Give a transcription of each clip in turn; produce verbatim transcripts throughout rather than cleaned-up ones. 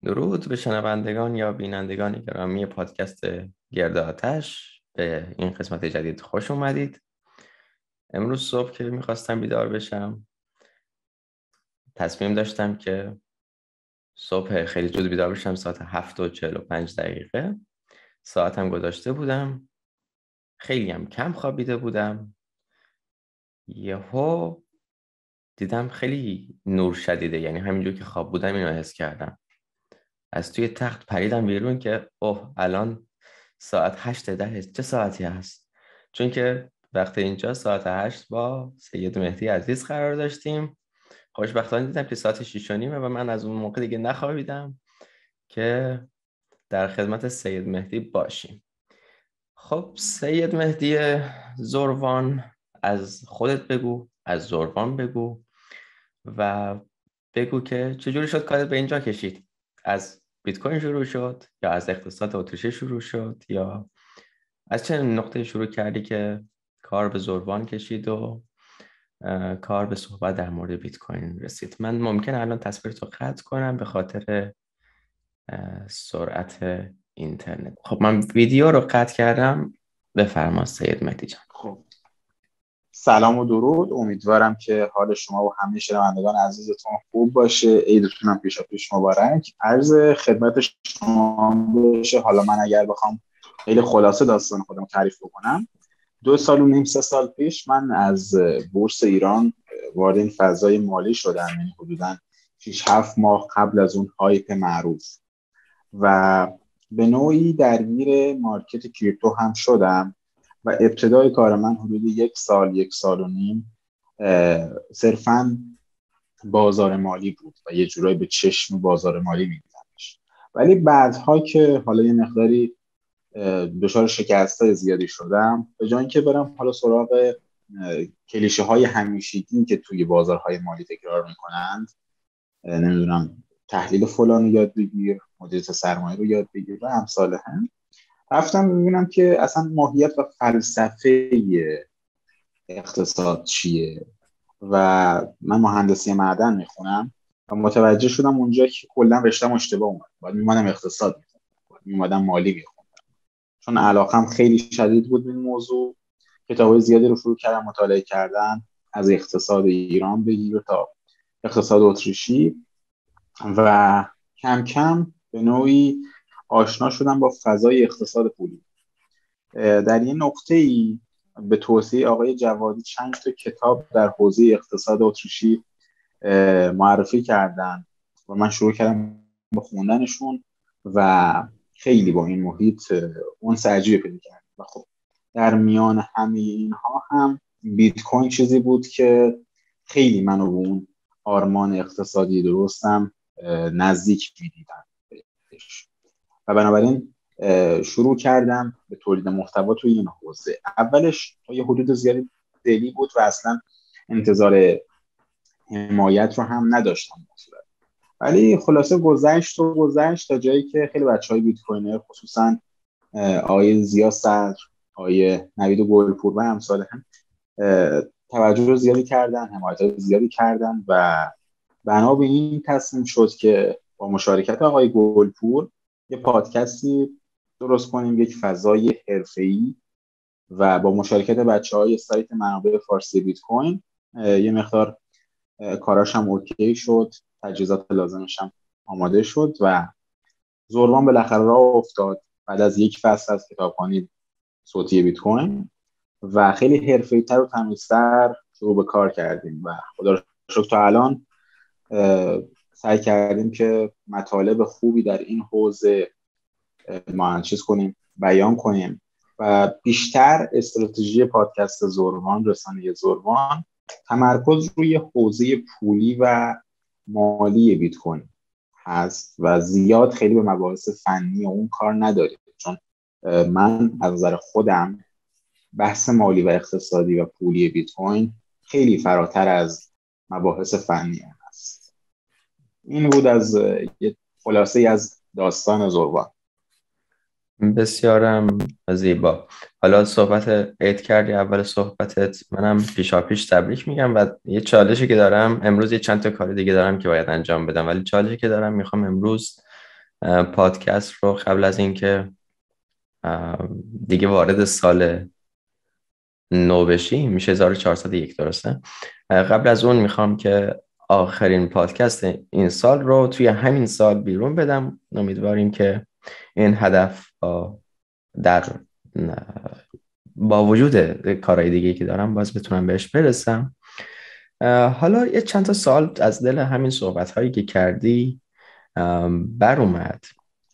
درود به شنوندگان یا بینندگان گرامی پادکست گرد آتش. به این قسمت جدید خوش اومدید. امروز صبح که میخواستم بیدار بشم تصمیم داشتم که صبح خیلی زود بیدار بشم، ساعت هفت و چهل و پنج دقیقه ساعتم گذاشته بودم. خیلی هم کم خوابیده بودم. یهو دیدم خیلی نور شدیده، یعنی همینجور که خواب بودم اینو حس کردم. از توی تخت پریدم بیرون که اوه الان ساعت هشت ده چه ساعتی هست؟ چون که وقت اینجا ساعت هشت با سید مهدی عزیز قرار داشتیم. خوشبختانه دیدم که ساعت شیش و نیمه و من از اون موقع دیگه نخوابیدم که در خدمت سید مهدی باشیم. خب سید مهدی زروان، از خودت بگو، از زروان بگو و بگو که چجوری شد کارت به اینجا کشید. از بیت کوین شروع شد یا از اقتصاد اتریشی شروع شد یا از چه نقطه شروع کردی که کار به زروان کشید و کار به صحبت در مورد بیت کوین رسید؟ من ممکنه الان تصویرتو قطع کنم به خاطر سرعت اینترنت. خب من ویدیو رو قطع کردم. بفرما سید مهدی جان. خب سلام و درود. امیدوارم که حال شما و همه شنوندگان عزیزتون خوب باشه. عیدتون هم پیشا پیش مبارک. عرض خدمت شما بشه. حالا من اگر بخوام خیلی خلاصه داستان خودم تعریف بکنم، دو سال و نیم سه سال پیش من از بورس ایران وارد این فضای مالی شدم، یعنی حدوداً شش هفت ماه قبل از اون هایپ معروف، و به نوعی درگیر مارکت کریپتو هم شدم و ابتدای کار من حدود یک سال یک سال و نیم صرفاً بازار مالی بود و یه جورایی به چشم بازار مالی می‌دیدمش. ولی بعدها که حالا یه مقداری دچار شکست‌های زیادی شدم، به جای اینکه برم حالا سراغ کلیشه های همیشگی که توی بازارهای مالی تکرار میکنند، نمیدونم تحلیل فلان رو یاد بگیر، مدیریت سرمایه رو یاد بگیر و امثال هم، رفتم ببینم که اصلا ماهیت و فلسفه اقتصاد چیه. و من مهندسی معدن میخونم و متوجه شدم اونجا که کلا رشته‌ام اشتباه اومد. باید میومدم اقتصاد میخوندم، باید میومدم مالی میخوندم، چون علاقم خیلی شدید بود به این موضوع. کتابای زیادی رو شروع کردم مطالعه کردن، از اقتصاد ایران بگیر تا اقتصاد اتریشی، و کم کم به نوعی آشنا شدم با فضای اقتصاد پولی. در این نقطه‌ای به توصیه آقای جوادی چند تا کتاب در حوزه اقتصاد اتریشی معرفی کردن و من شروع کردم با خوندنشون و خیلی با این محیط اون عجیبه پیدا کردم. و خب در میان همه اینها هم بیت کوین چیزی بود که خیلی منو به اون آرمان اقتصادی درستم نزدیک می‌دیدم و بنابراین شروع کردم به تولید محتوا توی این حوزه. اولش تا یه حدود زیادی دلی بود و اصلا انتظار حمایت رو هم نداشتم مثلا. ولی خلاصه گذشت و گذشت تا جایی که خیلی بچهای بیت کوینر، خصوصا آقای زیا صدر، آقای نوید گلپور و امثال هم توجه زیادی کردن، حمایت زیادی کردن و بنا به این تصمیم شد که با مشارکت آقای گلپور یه پادکستی درست کنیم، یک فضای حرفه‌ای، و با مشارکت بچه‌های سایت منابع فارسی بیت کوین یه مقدار کاراش هم اوکی شد، تجهیزات لازمش هم آماده شد و زروان بالاخره راه افتاد بعد از یک فصل از کتابخوانی صوتی بیت کوین و خیلی حرفه‌ای‌تر و تمیزتر شروع به کار کردیم و خدا رو شکر تا الان سعی کردیم که مطالب خوبی در این حوزه ما چیز کنیم، بیان کنیم و بیشتر استراتژی پادکست زروان، رسانه زروان، تمرکز روی حوزه پولی و مالی بیت کوین هست و زیاد خیلی به مباحث فنی اون کار نداریم، چون من از نظر خودم بحث مالی و اقتصادی و پولی بیت کوین خیلی فراتر از مباحث فنی هست. این بود از یه خلاصه از داستان زروان. بسیارم زیبا. حالا صحبت عید کردی، اول صحبتت منم پیشا پیش تبریک میگم و یه چالشی که دارم امروز، یه چند تا کار دیگه دارم که باید انجام بدم، ولی چالشی که دارم میخوام امروز پادکست رو قبل از اینکه دیگه وارد سال نو بشیم، میشه هزار و چهارصد و یک، درسته؟ قبل از اون میخوام که آخرین پادکست این سال رو توی همین سال بیرون بدم. امیدواریم که این هدف در با وجود کارهای دیگه که دارم باز بتونم بهش برسم. حالا یه چند تا سوال از دل همین صحبت هایی که کردی بر اومد.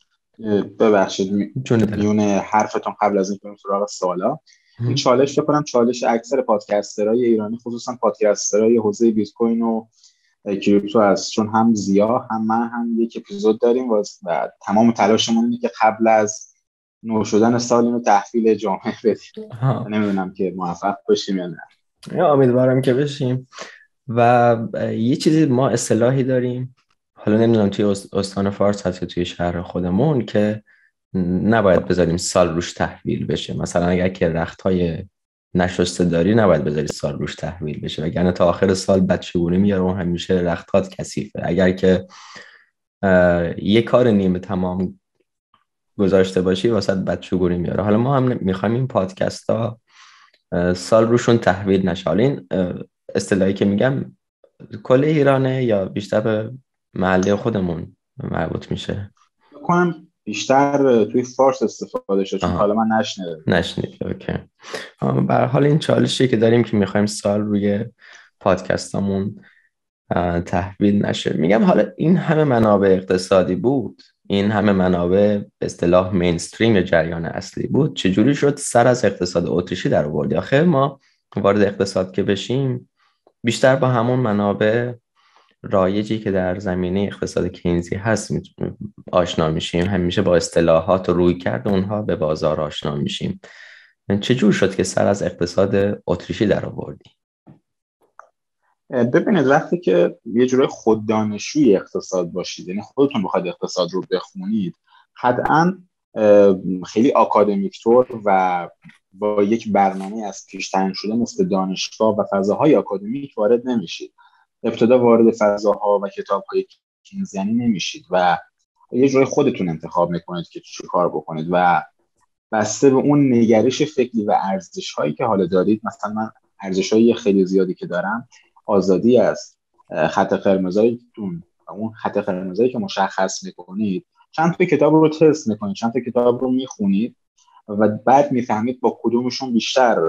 ببخشید میون حرفتون قبل از این بریم سراغ سوالا، این چالش فکر کنم چالش اکثر پادکسترهای ایرانی، خصوصا پادکسترهای حوزه بیت کوین و کریپتو است، چون هم زیا هم من هم یک اپیزود داریم و تمام تلاشمون اینه که قبل از نو شدن سال اینو تحویل جامعه بدیم. نمیدونم که موفق بشیم یا نه. یا امیدوارم که بشیم. و یه چیزی ما اصطلاحی داریم، حالا نمیدونم توی استان فارس هست توی شهر خودمون، که نباید بذاریم سال روش تحویل بشه. مثلا اگر که رختای نشسته داری نباید بذاری سال روش تحویل بشه، وگرنه تا آخر سال بچگونی میاره و همیشه رختات کثیفه. اگر که یه کار نیمه تمام گذاشته باشی واسه بچگونی میاره. حالا ما هم میخوایم این پادکست ها سال روشون تحویل نشه. حالا این اصطلاحی که میگم کل ایرانه یا بیشتر به محله خودمون مربوط میشه؟ بکنم بیشتر توی فارس استفاده شد، چون حالا من نشنیدم. نشنید. اوکی. به هر حال این چالشی که داریم که میخوایم سال روی پادکستامون تحویل نشه. میگم حالا این همه منابع اقتصادی بود، این همه منابع به اصطلاح مینستریم یا جریان اصلی بود، چجوری شد سر از اقتصاد اتریشی در آوردی؟ آخه ما وارد اقتصاد که بشیم بیشتر با همون منابع رایجی که در زمینه اقتصاد کینزی هست آشنا میشیم، همیشه با اصطلاحات و رویکرد اونها به بازار آشنا میشیم. چجور شد که سر از اقتصاد اتریشی در آوردی؟ ببینید، وقتی که یه جورای خود دانشجوی اقتصاد باشید، یعنی خودتون بخواید اقتصاد رو بخونید، قطعاً خیلی آکادمیک طور و با یک برنامه از پیش تعیین شده مثل دانشگاه و فضاهای آکادمیک وارد نمیشید. ابتدا وارد فضاها و کتاب‌های کینزیانی نمیشید و یه جوری خودتون انتخاب میکنید که چی کار بکنید و بسته به اون نگرش فکری و ارزش‌هایی که حالا دارید. مثلا من ارزش‌های خیلی زیادی که دارم، آزادی است، خط قرمزایتون و اون خط قرمزایی که مشخص میکنید، چند تا کتاب رو تست میکنید، چند تا کتاب رو میخونید و بعد میفهمید با کدومشون بیشتر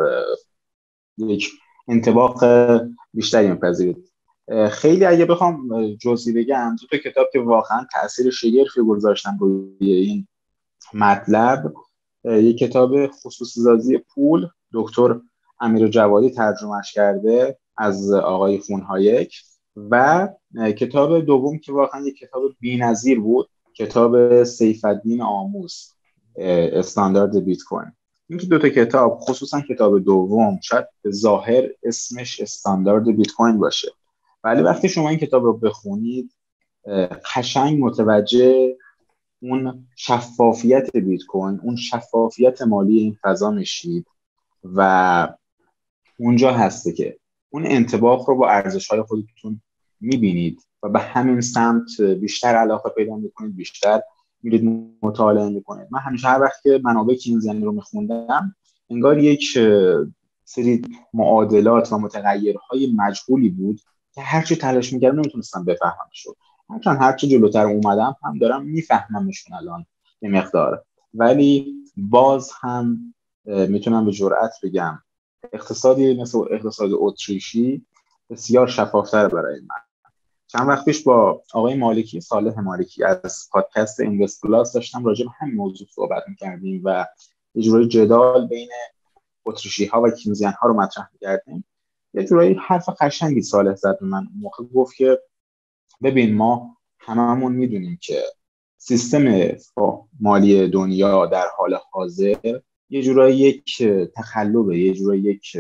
یک انطباق بیشتری میپذیرید. خیلی اگه بخوام جزئی بگم، دو تا کتاب که واقعا تأثیر شگرفی گذاشتن روی این مطلب، یک کتاب خصوصی سازی پول، دکتر امیر جوادی ترجمهش کرده از آقای فونهایک، و کتاب دوم که واقعا یک کتاب بی‌نظیر بود، کتاب سیف الدین آموز، استاندارد بیت کوین. این دو تا کتاب، خصوصا کتاب دوم، شاید به ظاهر اسمش استاندارد بیت کوین باشه، ولی وقتی شما این کتاب رو بخونید قشنگ متوجه اون شفافیت بیت کوین، اون شفافیت مالی این فضا میشید و اونجا هسته که اون انطباق رو با ارزش‌های خودتون میبینید و به همین سمت بیشتر علاقه پیدا میکنید، بیشتر میرید مطالعه میکنید. من همیشه هر وقت که منابع کینزیانی رو میخوندم، انگار یک سری معادلات و متغیرهای مجهولی بود که هرچی تلاش میکردم نمیتونستم بفهممش. هرچند هرچی جلوتر اومدم هم دارم میفهممشون الان یه مقدار، ولی باز هم میتونم به جرئت بگم اقتصادی مثل اقتصاد اتریشی بسیار شفافتر برای من. چند وقت پیش با آقای مالکی، صالح مالکی، از پادکست اینوست پلاس داشتم راجع به همین موضوع صحبت می‌کردیم و یه جوری جدال بین اتریشی‌ها و کینزیان‌ها رو مطرح می‌کردیم. یه جوری حرف قشنگی صالح زد به من. موقع گفت که ببین، ما هممون می‌دونیم که سیستم مالی دنیا در حال حاضر یه جورایی یک تخلبه، یه جورایی یک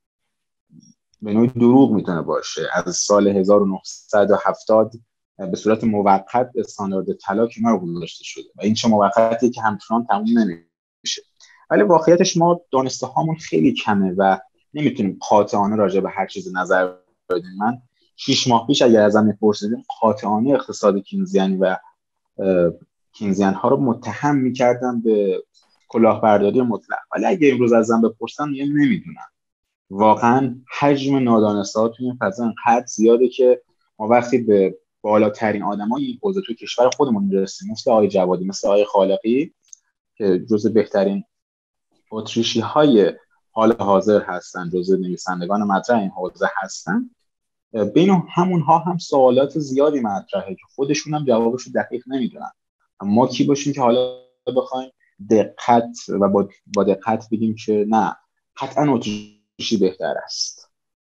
به نوعی دروغ میتونه باشه. از سال هزار و نهصد و هفتاد به صورت موقت استاندارد طلا کنار گذاشته شده و این چه موقتی که همچنان تموم نمیشه، ولی واقعیتش ما دانسته هامون خیلی کمه و نمیتونیم قاطعانه راجع به هر چیز نظر بدیم. من شش ماه پیش اگر ازم میپرسیدین قاطعانه اقتصاد کینزیانی و کینزیان ها رو متهم میکردن به کلاهبرداری مطلق. ولی اگه امروز ازم بپرسن میگم نمیدونم. واقعا حجم نادانسته ها توی این فضا انقدر زیاده که ما وقتی به بالاترین آدمای این حوزه توی کشور خودمون میرسیم، مثل آقای جوادی، مثل آقای خالقی که جزو بهترین اتریشی های حال حاضر هستن، جزو نویسندگان مطرح این حوزه هستن، بین همونها هم سوالات زیادی مطرحه که خودشون هم جوابشو دقیق نمیدونن. ما کی باشیم که حالا بخوایم دقت و با, با دقت بگیم که نه قطعا اتریشی بهتر است.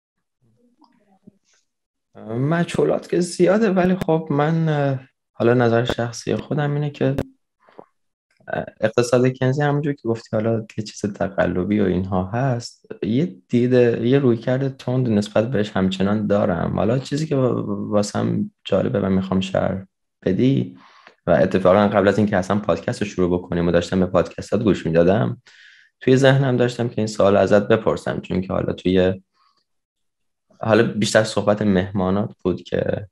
مجهولات که زیاده، ولی خب من حالا نظر شخصی خودم اینه که اقتصاد کنزی همونجور که گفتی حالا یه چیز تقلبی و اینها هست، یه دیده یه رویکرد تند نسبت بهش همچنان دارم. حالا چیزی که واسم جالبه و میخوام شرح بدی، و اتفاقا قبل از اینکه اصلا پادکست رو شروع بکنیم و داشتم به پادکستات گوش میدادم، توی ذهنم داشتم که این سوال ازت بپرسم، چون که حالا توی حالا بیشتر صحبت مهمانات بود که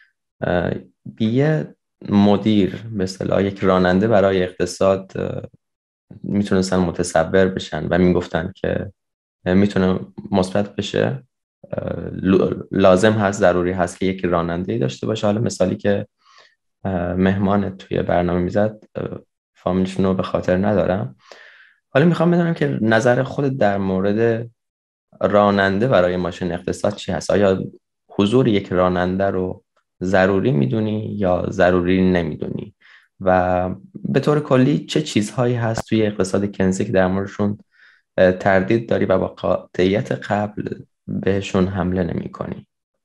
یه مدیر به اصطلاح یک راننده برای اقتصاد میتونستن متصبر بشن و میگفتن که میتونه مثبت بشه، لازم هست، ضروری هست که یک راننده‌ای داشته باشه. حالا مثالی که مهمان توی برنامه میزد فامیلشون رو به خاطر ندارم. حالا میخوام بدونم که نظر خودت در مورد راننده برای ماشین اقتصاد چی هست؟ آیا حضور یک راننده رو ضروری میدونی یا ضروری نمیدونی؟ و به طور کلی چه چیزهایی هست توی اقتصاد کنزی که در موردشون تردید داری و با قاطعیت قبل بهشون حمله نمی کنی؟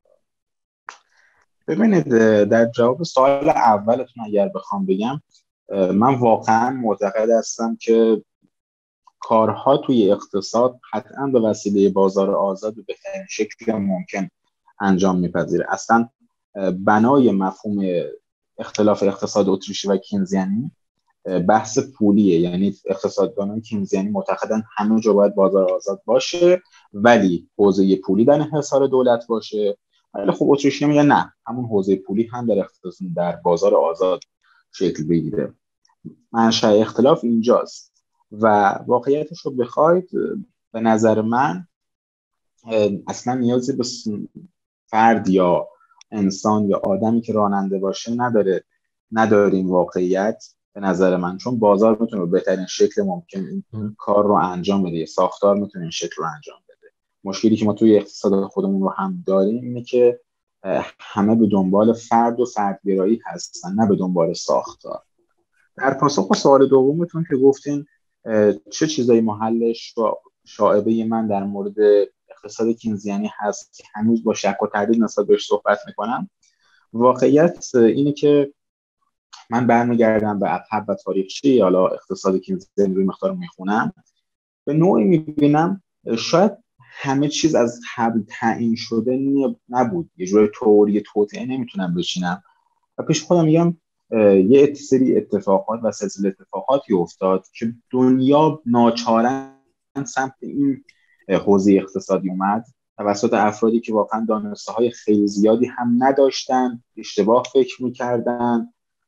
ببینید، در جواب سوال اولتون اگر بخوام بگم، من واقعا معتقد هستم که کارها توی اقتصاد قطعا به وسیله بازار آزاد به بهترین شکل ممکن انجام میپذیره. اصلا بنای مفهوم اختلاف اقتصاد اتریشی و کینزیانی بحث پولیه. یعنی اقتصاددانان کینزیانی معتقدن همه جا باید بازار آزاد باشه ولی حوزه پولی در انحصار دولت باشه. ولی خب اتریشی میگن نه، همون حوزه پولی هم در اقتصاد در بازار آزاد شکل بگیره. منشأ اختلاف اینجاست و واقعیتش رو بخواید، به نظر من اصلا نیازی به فرد یا انسان یا آدمی که راننده باشه نداره نداریم واقعیت به نظر من، چون بازار میتونه به بهترین شکل ممکن این کار رو انجام بده، ساختار میتونه این شکل رو انجام بده. مشکلی که ما توی اقتصاد خودمون رو هم داریم اینه که همه به دنبال فرد و فردگرایی هستن، نه به دنبال ساختار. در پاسخ به سوال دومتون که گفتین چه چیزایی محلش و شائبه من در مورد اقتصاد کینزیانی هست که هنوز با شک و تردید نسبت بهش صحبت میکنم، واقعیت اینه که من برمیگردم به عقب و تاریخچه حالا اقتصاد کینزیانی روی مقدار میخونم، به نوعی میبینم شاید همه چیز از قبل تعیین شده نبود. یه جوری تئوری توطئه نمیتونم بچینم و پیش خودم میگم یه سری اتفاقات و سلسله اتفاقاتی افتاد که دنیا ناچارن سمت این حوزه اقتصادی اومد توسط افرادی که واقعا دانسته های خیلی زیادی هم نداشتن، اشتباه فکر میکردن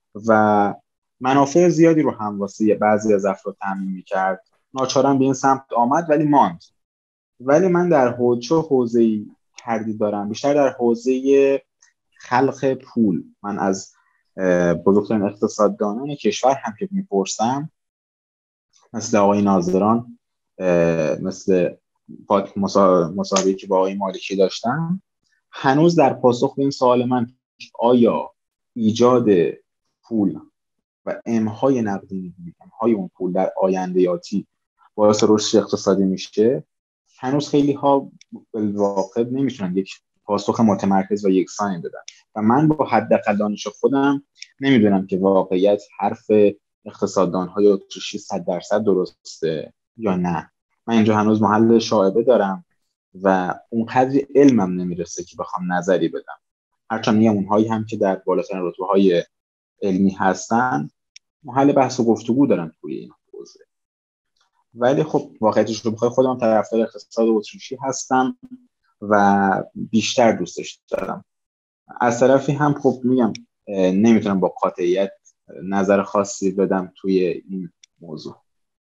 و منافع زیادی رو هم واسه بعضی از افراد تامین میکرد. ناچارن به این سمت آمد ولی ماند. ولی من در حوزه حوزه‌ای تردید دارم، بیشتر در حوزه خلق پول. من از بزرگترین اقتصاددانان کشور هم که میپرسم، مثل آقای ناظران، مثل مصاحبه‌ای که با آقای مالکی داشتم، هنوز در پاسخ به این سوال من آیا ایجاد پول و امهای نقدینگی، امهای اون پول در آینده‌یاتی باعث رشد اقتصادی میشه، هنوز خیلی ها بالواقع نمیتونن یک پاسخ متمرکز و یکسانی بدن و من با حداقل دانش خودم نمیدونم که واقعیت حرف اقتصاددان‌های اتریشی صد درصد درسته یا نه. من اینجا هنوز محل شائبه دارم و اونقدر علمم نمیرسه که بخوام نظری بدم، هرچند میگم اونهایی هم که در بالاترین رتبه‌های علمی هستن محل بحث و گفتگو دارن توی این حوزه. ولی خب واقعیتش رو بخوای خودم طرفدار اقتصاد اتریشی هستم و بیشتر دوستش دارم. از طرفی هم خب میگم نمیتونم با قاطعیت نظر خاصی بدم توی این موضوع.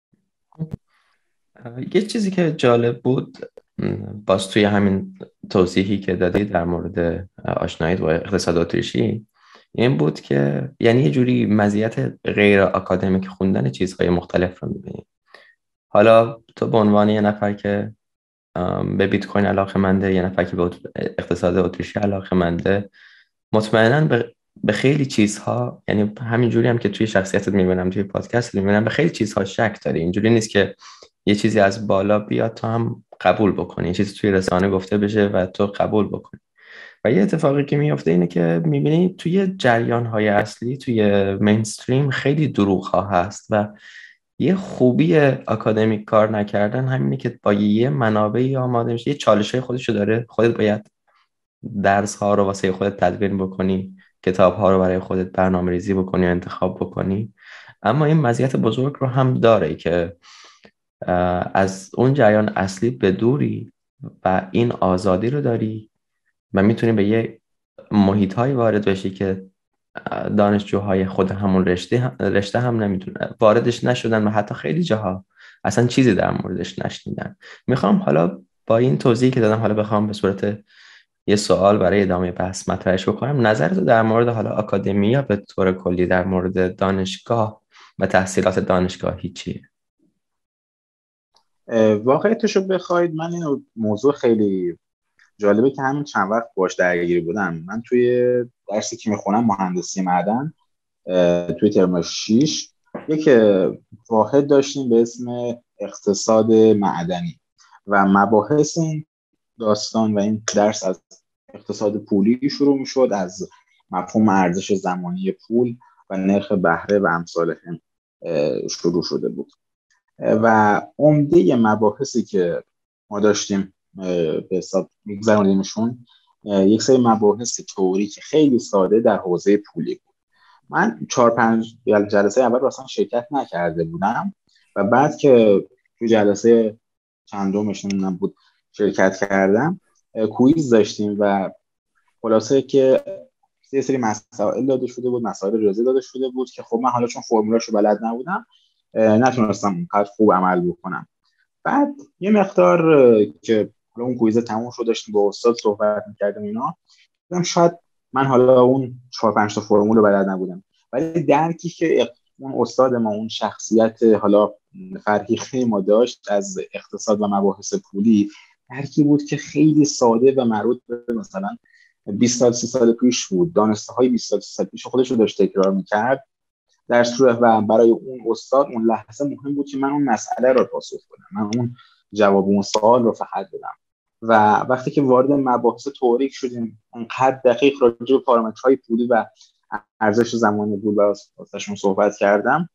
یه چیزی که جالب بود باز توی همین توضیحی که دادی در مورد آشنایی با اقتصاد اتریشی این بود که یعنی یه جوری مزیت غیر آکادمیک خوندن چیزهای مختلف رو می‌بینی. حالا تو به عنوان یه نفر که به بیت کوین علاقه‌منده، یه نفر که به اقتصاد اتریشی علاقه‌منده، مطمئناً به به خیلی چیزها، یعنی همینجوری هم که توی شخصیتت می‌بینم، توی پادکست می‌بینم، به خیلی چیزها شک داری. اینجوری نیست که یه چیزی از بالا بیاد تو هم قبول بکنی، یه چیزی توی رسانه گفته بشه و تو قبول بکنی. و یه اتفاقی که میفته اینه که می‌بینی توی جریان‌های اصلی، توی مینستریم خیلی دروغ‌ها هست و یه خوبی اکادمیک کار نکردن همینه که با یه منابعی آماده میشه، یه چالش‌های خودشو داره، خودت باید درس ها رو واسه خودت تدوین بکنی، کتاب ها رو برای خودت برنامه ریزی بکنی و انتخاب بکنی. اما این مزیت بزرگ رو هم داره که از اون جریان اصلی به دوری و این آزادی رو داری و میتونی به یه محیط هایی وارد بشی که دانشجوهای خود همون رشته رشته هم نمیتونه واردش نشدن و حتی خیلی جاها اصلا چیزی در موردش نشنیدن. میخوام حالا با این توضیحی که دادم، حالا بخوام به صورت یه سوال برای ادامه بحث مطرحش بکنم. نظرت در مورد حالا آکادمیا به طور کلی، در مورد دانشگاه و تحصیلات دانشگاهی چیه؟ واقعیتش رو بخواید، من این موضوع خیلی جالبه که همین چند وقت باش درگیر بودم. من توی درسی که میخونم مهندسی معدن، توی ترم شش یک واحد داشتیم به اسم اقتصاد معدنی و مباحث این داستان و این درس از اقتصاد پولی شروع میشد، از مفهوم ارزش زمانی پول و نرخ بهره و امثال هم شروع شده بود و عمده مباحثی که ما داشتیم به حساب می‌گذروندیمشون یک سری مباحث تئوریک خیلی ساده در حوزه پولی بود. من چهار پنج جلسه اول اصلا شرکت نکرده بودم و بعد که تو جلسه چندمش نمیدونم بود شرکت کردم، کویز داشتیم و خلاصه که یه سری مسائل داده شده بود، مسائل ریاضی داده شده بود که خب من حالا چون فرمولاشو بلد نبودم نتونستم اونقدر خوب عمل بکنم. بعد یه مقدار که اون کویز تموم شد داشتیم با استاد صحبت می‌کردیم اینا، دیدم شاید من حالا اون چهار پنج تا فرمول رو بلد نبودم، ولی درکی که اون استاد ما، اون شخصیت حالا فرهیخته ما داشت از اقتصاد و مباحث پولی، درکی بود که خیلی ساده و مربوط به مثلا بیست سال سی سال پیش بود. دانسته های بیست سال سی سال پیش خودش رو داشت تکرار میکرد در صورت و برای اون استاد اون لحظه مهم بود که من اون مسئله رو پاسخ بدم، من اون جواب اون سوال رو فقط بدم. و وقتی که وارد مباحث تئوریک شدیم، انقدر دقیق راجع به پارامترهای پولی و ارزش زمانی پول واسهشون صحبت کردم،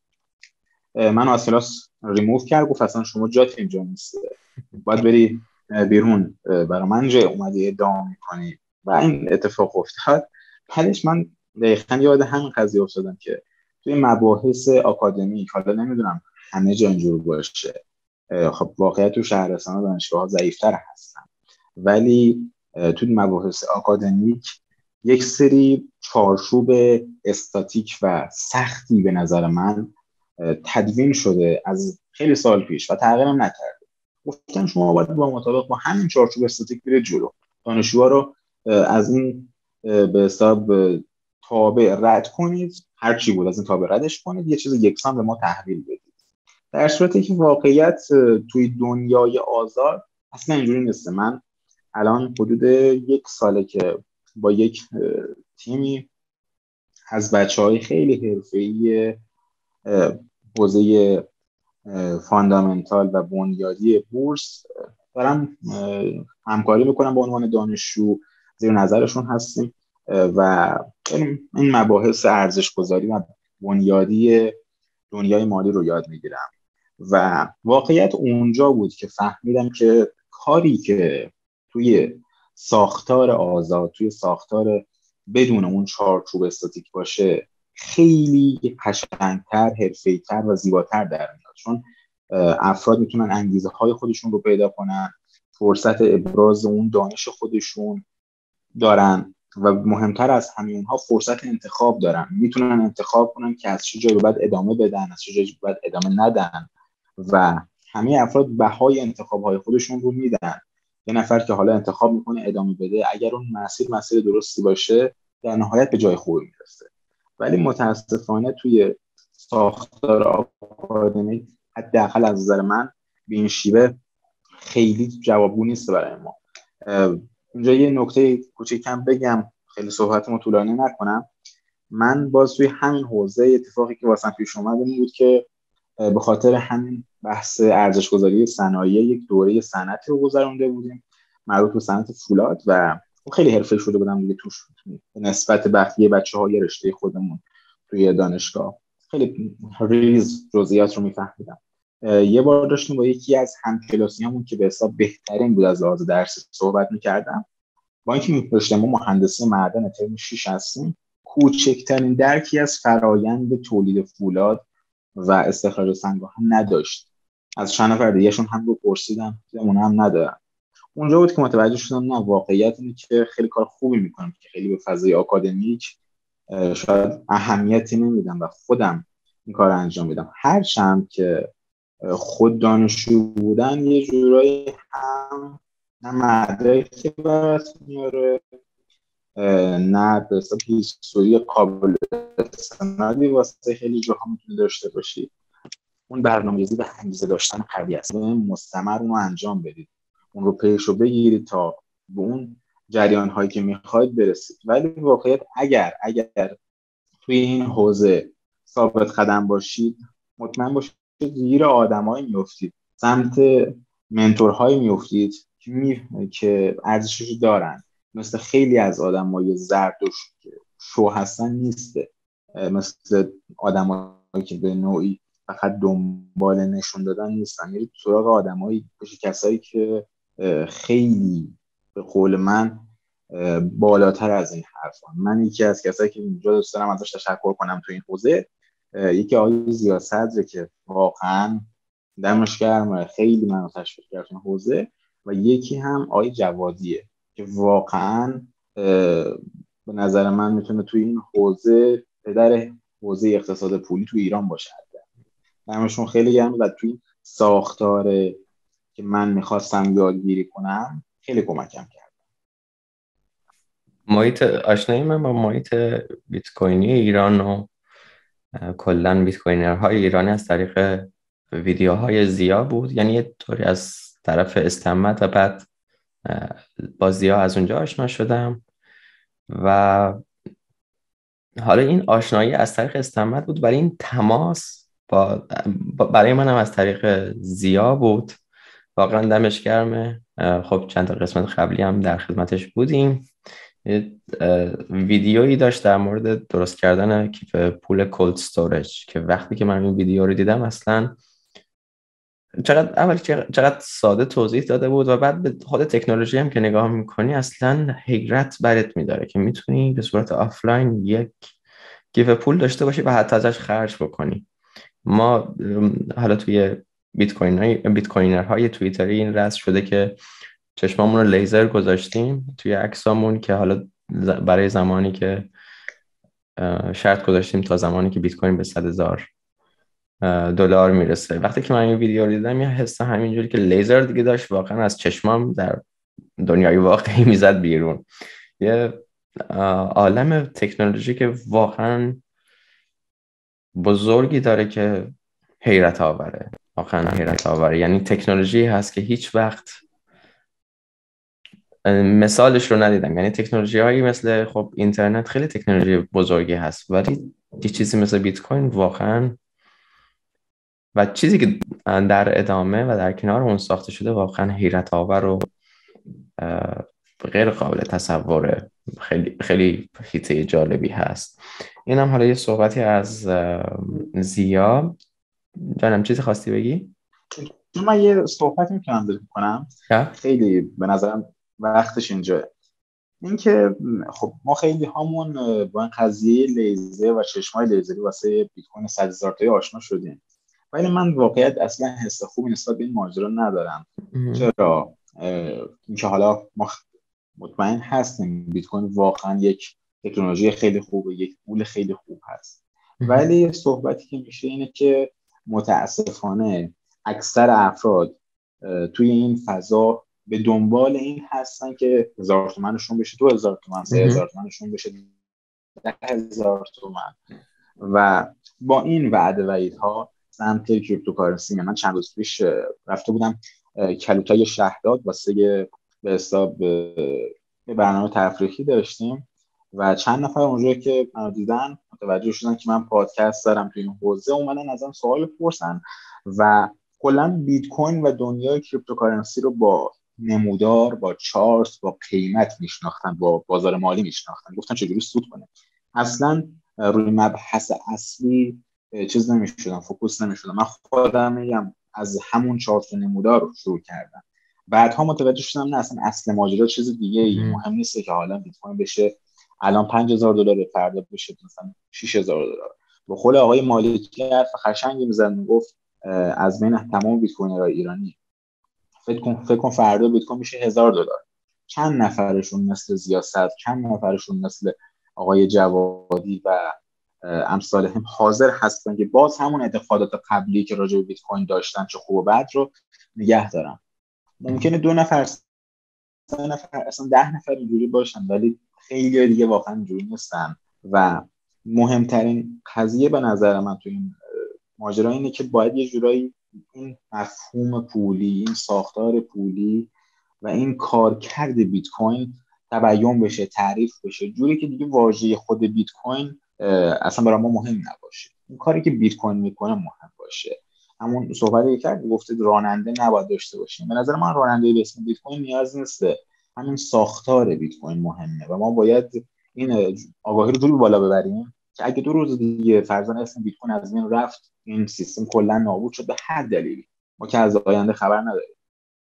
من از کلاس ریموو کرد، گفت اصلا شما جات اینجا نیست، باید بری بیرون، برای من جای اومدی ادعا میکنی. و این اتفاق افتاد. بعدش من دقیقاً یاد همین قضیه افتادم که توی مباحث آکادمیک، حالا نمیدونم همه جا اینجور باشه، خب واقعا تو شهرستان و دانشگاه ها ضعیفتر هستن، ولی تو مباحث آکادمیک یک سری چارچوب استاتیک و سختی به نظر من تدوین شده از خیلی سال پیش و تغییرم نکرده. گفتن شما باید با مطابق با همین چارچوب استاتیک برید جلو، دانشجوها رو از این به حساب تابع رد کنید، هر چی بود از این تابع ردش کنید، یه چیز یکسان به ما تحویل بدید. در صورتی که واقعیت توی دنیای آزاد اصلا اینجوری نیست. من الان حدود یک ساله که با یک تیمی از بچه‌های خیلی حرفه‌ای حوزه فاندامنتال و بنیادی بورس دارم همکاری میکنم به عنوان دانشجو، زیر نظرشون هستیم و این مباحث ارزش گذاری و بنیادی دنیای مالی رو یاد میگیرم. و واقعیت اونجا بود که فهمیدم که کاری که توی ساختار آزاد، توی ساختار بدون اون چارچوب استاتیک باشه، خیلی قشنگتر، حرفه‌ای‌تر و زیباتر در میاد، چون افراد میتونن انگیزه های خودشون رو پیدا کنن، فرصت ابراز اون دانش خودشون دارن و مهمتر از همه اونها فرصت انتخاب دارن، میتونن انتخاب کنن که از چه جایی به بعد ادامه بدن، از چه جایی به بعد ادامه ندن و همه افراد بهای انتخاب‌های خودشون رو میدن. یه نفر که حالا انتخاب میکنه ادامه بده، اگر اون مسیر مسیر درستی باشه در نهایت به جای خوبی میرسه. ولی متاسفانه توی ساختار آکادمیک حداقل از نظر من به این شیوه خیلی جوابگو نیست برای ما. اینجا یه نکته کوچیکم بگم، خیلی صحبتمو طولانی نکنم. من باز توی همین حوزه اتفاقی که واسم پیش اومد این بود که به خاطر همین بحث ارزش‌گذاری صنایع یک دوره صنعتی رو گذرونده بودیم مربوط به صنعت فولاد و خیلی حرفه‌ای شده بودم دیگه توش نسبت بقیه بچه‌های رشته خودمون توی دانشگاه خیلی ریز جزئیات رو می‌فهمیدم. یه بار داشتیم با یکی از همکلاسیامون که به حساب بهترین بود از لحاظ درسی صحبت می‌کردم. با اینکه می‌پرسیدم ما مهندسی معدن ترم شش هستیم، کوچکترین درکی از فرایند تولید فولاد و استخراج سنگ‌ها هم نداشت. از چند نفر دیگه‌شون هم رو پرسیدم، اون هم ندارن. اونجا بود که متوجه شدم نه، واقعیت اینه که خیلی کار خوبی میکنم که خیلی به فضای آکادمیک شاید اهمیتی نمیدم و خودم این کار انجام میدم. هرچند که خود دانشجو بودن یه جورایی هم نه مدرکی برات میاره نه به حساب هیستوری قابل استنادی واسه خیلی جاها میتونی داشته باشی. اون برنامه‌ریزی و انگیزه داشتن قوی است. مستمر اون رو انجام بدید، اون رو پیش رو بگیرید تا به اون جریان هایی که میخواید برسید. ولی واقعیت اگر اگر توی این حوزه ثابت قدم باشید، مطمئن باشید زیر آدمایی میافتید، سمت منتورهایی میافتید که می... که ارزشش دارن. مثل خیلی از آدمای زرد و شو هستن نیسته، مثل آدمایی که به نوعی فقط دنبال نشون دادن نیستن. یعنی سراغ آدمایی باشی، کسایی که خیلی به قول من بالاتر از این حرفان. من یکی از کسایی که اینجا دوست دارم ازش تشکر کنم تو این حوزه، یکی آقای زیا صدره که واقعا دمش گرمه، خیلی منو تشویق کرد تو این حوزه، و یکی هم آقای جوادیه که واقعا به نظر من میتونه توی این حوزه پدر حوزه اقتصاد پولی تو ایران باشه. دمشون خیلی گرمه و توی ساختاره که من میخواستم یادگیری کنم خیلی کمکم کرد. محیط آشنایی من با محیط بیت کوینی ایران و کلا بیت کوینرهای ایرانی از طریق ویدیوهای زیا بود. یعنی یه طوری از طرف استمت و بعد با زیا از اونجا آشنا شدم و حالا این آشنایی از طریق استمت بود، ولی این تماس با برای منم از طریق زیا بود. واقعا دمش گرمه. خب چند تا قسمت قبلی هم در خدمتش بودیم. ویدیویی داشت در مورد درست کردن کیف پول کولد استوریج که وقتی که من این ویدیو رو دیدم اصلا چقدر اول چقدر ساده توضیح داده بود و بعد به خود تکنولوژی هم که نگاه میکنی اصلا حیرت برت میداره که میتونی به صورت آفلاین یک کیف پول داشته باشی و حتی ازش خرج بکنی. ما حالا توی بیت کوین بیت کوینرهای توییتری این رسم شده که چشمامون رو لیزر گذاشتیم توی عکسامون که حالا برای زمانی که شرط گذاشتیم تا زمانی که بیت کوین به صد هزار دلار میرسه. وقتی که من این ویدیو رو دیدم یه حس همینجوری که لیزر دیگه داشت واقعا از چشمام در دنیای واقعی میزد بیرون. یه عالم تکنولوژی که واقعا بزرگی داره که حیرت آوره، واقعا حیرت آوره. یعنی تکنولوژی هست که هیچ وقت مثالش رو ندیدم. یعنی تکنولوژی هایی مثل خب اینترنت خیلی تکنولوژی بزرگی هست، ولی یه چیزی مثل بیت کوین واقعا و چیزی که در ادامه و در کنار اون ساخته شده واقعا حیرت آور و غیر قابل تصوره. خیلی خیلی حیطه جالبی هست. اینم حالا یه صحبتی از زیا. جانم چیزی خواستی بگی؟ من یه صحبت میتونم بکنم خیلی به نظرم وقتش اینجا. این که خب ما خیلی همون با این قضیه لیزر و چشمای لیزری واسه بیت کوین صد هزار تایی آشنا شدیم، ولی من واقعیت اصلا حس خوبی نسبت به این ماجرا ندارم. چرا؟ اینکه حالا ما مطمئن هستیم بیت کوین واقعا یک تکنولوژی خیلی خوبه، یک پول خیلی خوب هست. ولی صحبتی که میشه اینه که متاسفانه اکثر افراد توی این فضا به دنبال این هستن که هزار تومنشون بشه دو هزار تومن، سه هزار تومنشون بشه ده هزار تومن و با این وعده وعیدها سمت کریپتوکارنسی. من چند روز پیش رفته بودم کلوتای شهداد واسه به حساب به برنامه تفریحی داشتیم و چند نفر اونجا که منو دیدن متوجه شدن که من پادکست دارم توی این حوزه، اومدن ازم سوال پرسن و کلا بیت کوین و دنیای کریپتوکارنسی رو با نمودار، با چارت، با قیمت میشناختن، با بازار مالی میشناختن. گفتن چجوری سود کنه. اصلا روی مبحث اصلی چیز نمیشدم، فوکوس نمیشدم. من خودم میگم از همون چارت و نمودار رو شروع کردم. بعدها متوجه شدم نه، اصلا اصل ماجرا چیز دیگه ای. مهم نیست که حالا بیت کوین بشه الان پنج هزار دلار، فردا بشه مثلا شش هزار دلار. به قول آقای مالکی حرف قشنگی میزد، میگفت از بین تمام بیت کوینرهای ایرانی فکر کن فکر کن فردا بیت کوین میشه هزار دلار، چند نفرشون مثل زیاست، چند نفرشون مثل آقای جوادی و امثال هم حاضر هستن که باز همون اعتقادات قبلی که راجع به بیت کوین داشتن چه خوب و بد رو نگه دارن. ممکنه دو نفر، سه نفر، اصلا ده نفر اینجوری باشن، ولی خیلی دیگه واقعا اینجوری نیستن. و مهمترین قضیه به نظر من تو این ماجرا اینه که باید یه جورایی این مفهوم پولی، این ساختار پولی و این کارکرد بیت کوین تبیین بشه، تعریف بشه، جوری که دیگه واژه خود بیت کوین اصلا برای ما مهم نباشه. این کاری که بیت کوین میکنه مهم باشه. همون صحبتی که کرد گفتید راننده نباید داشته باشیم. به نظر من راننده به اسم بیت کوین نیاز نیسته، همین ساختار بیت کوین مهمه و ما باید این آگاهی رو جوری بالا ببریم که اگه دو روز دیگه فرضاً اسم بیت کوین از بین رفت، این سیستم کلا نابود شد به هر دلیلی، ما که از آینده خبر نداریم،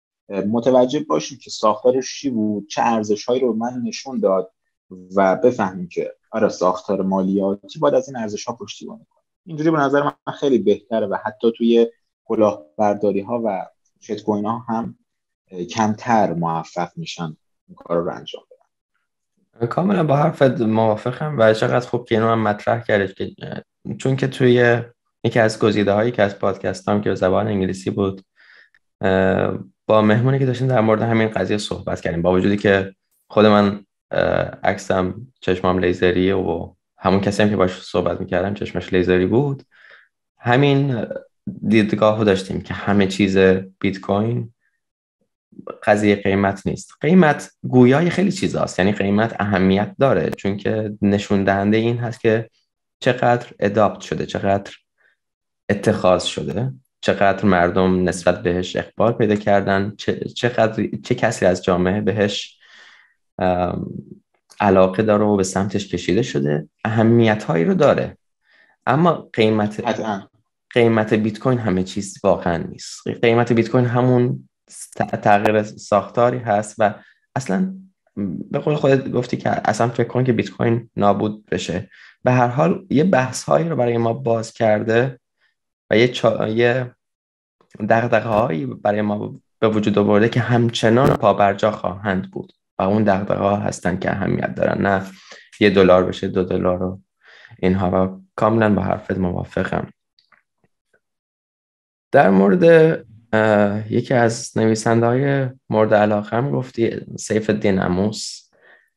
متوجه باشیم که ساختارش چی بود، چه ارزش‌هایی رو من نشون داد و بفهمیم که آره ساختار مالیاتی باید از این ارزش‌ها پشتیبانی کنه. اینجوری به نظر من خیلی بهتره و حتی توی کلاهبرداری‌ها و شیت کوین‌ها هم کمتر موفق میشن این کار رو انجام بدن. کاملا با حرفت موافقم و چقدر خوب که اینو هم مطرح کردید که چون که توی یکی از گزیده‌هایی که از پادکستام که به زبان انگلیسی بود با مهمونی که داشتیم در مورد همین قضیه صحبت کردیم، با وجودی که خود من عکسم چشمام لیزریه و همون کسی هم که باش صحبت میکردم چشمش لیزری بود، همین دیدگاه رو داشتیم که همه چیز بیت کوین قضیه قیمت نیست. قیمت گویای خیلی چیزاست، یعنی قیمت اهمیت داره چون که نشون دهنده این هست که چقدر اداپت شده، چقدر اتخاذ شده، چقدر مردم نسبت بهش اقبال پیدا کردن، چقدر چه کسی از جامعه بهش علاقه داره و به سمتش کشیده شده، اهمیت هایی رو داره. اما قیمت قیمت بیت کوین همه چیز واقعا نیست. قیمت بیت کوین همون تغییر ساختاری هست و اصلا به قول خودت گفتی که اصلا فکر کن که بیت کوین نابود بشه. به هر حال یه بحث هایی رو برای ما باز کرده و یه چا... یه دغدغه‌هایی برای ما به وجود آورده که همچنان پابرجا خواهند بود و اون دغدغه‌ها هستن که اهمیت دارن، نه یه دلار بشه دو دلار و اینها. و کاملا با حرفت موافقم. در مورد یکی از نویسنده‌های مورد علاقه‌ام گفتی سیف الدین عموس.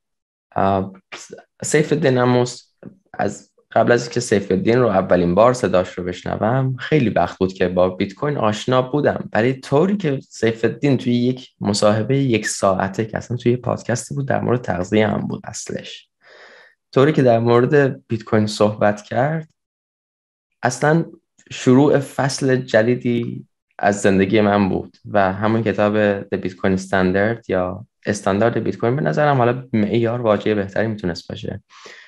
سیف الدین عموس، از قبل از اینکه سیف الدین رو اولین بار صداش رو بشنوم خیلی وقت بود که با بیت کوین آشنا بودم، ولی طوری که سیف الدین توی یک مصاحبه یک ساعته که اصلا توی پادکستی بود در مورد تغذیه هم بود اصلش، طوری که در مورد بیت کوین صحبت کرد، اصلا شروع فصل جدیدی از زندگی من بود و همون کتاب The Bitcoin Standard یا استاندارد بیت کوین به نظرم حالا معیار واژه بهتری میتونست باشه.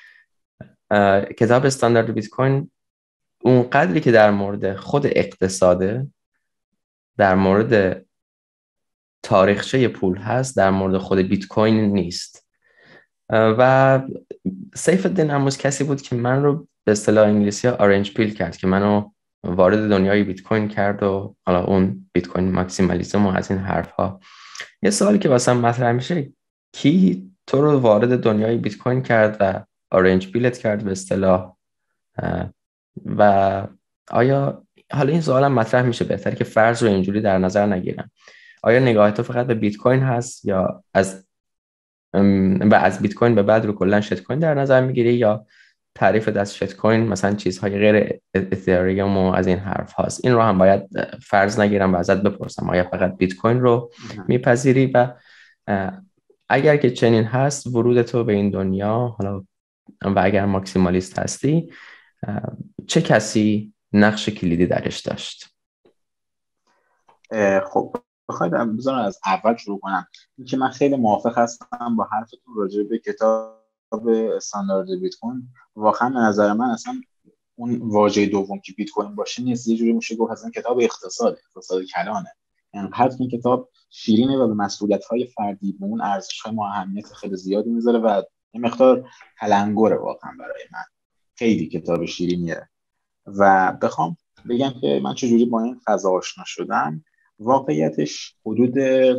کتاب استاندارد بیت کوین اون قدری که در مورد خود اقتصاده، در مورد تاریخچه پول هست، در مورد خود بیت کوین نیست. و سیف الدین عموس کسی بود که من رو به اصطلاح انگلیسی ها آرنج پیل کرد، که منو وارد دنیای بیت کوین کرد و حالا اون بیت کوین ماکسیمالیسم و از این حرف ها. یه سوالی که واسم مطرح میشه کی تو رو وارد دنیای بیت کوین کرد و آرنج بیلت کرد به اصطلاح؟ و آیا حالا این سوالم مطرح میشه بهتره که فرض رو اینجوری در نظر نگیرم، آیا نگاه تو فقط به بیت کوین هست یا از و از بیت کوین به بعد رو کلا شت کوین در نظر میگیری، یا تعریف از شت کوین مثلا چیزهای غیر اتریوم و از این حرف هاست؟ این رو هم باید فرض نگیرم و ازت بپرسم آیا فقط بیت کوین رو میپذیری؟ و اگر که چنین هست ورود تو به این دنیا، حالا و اگر ماکسیمالیست هستی، چه کسی نقش کلیدی درش داشت؟ خب بخواید بذارم از اول شروع کنم. اینکه من خیلی موافق هستم با حرفتون راجع به کتاب استاندارد بیت کوین. واقعا به نظر من اصلا اون واژه دوم که بیت کوین باشه نیست، یه جوری میشه گفت اصلا کتاب اقتصاد اقتصاد کلانه. انقدر این کتاب شیرینه و به مسئولیت‌های فردی به اون ارزش‌های ما اهمیت خیلی زیادی میذاره و یه مقدار تلنگره واقعا برای من. خیلی کتاب شیرینیه. و بخوام بگم که من چجوری با این فضا آشنا شدم، واقعیتش حدود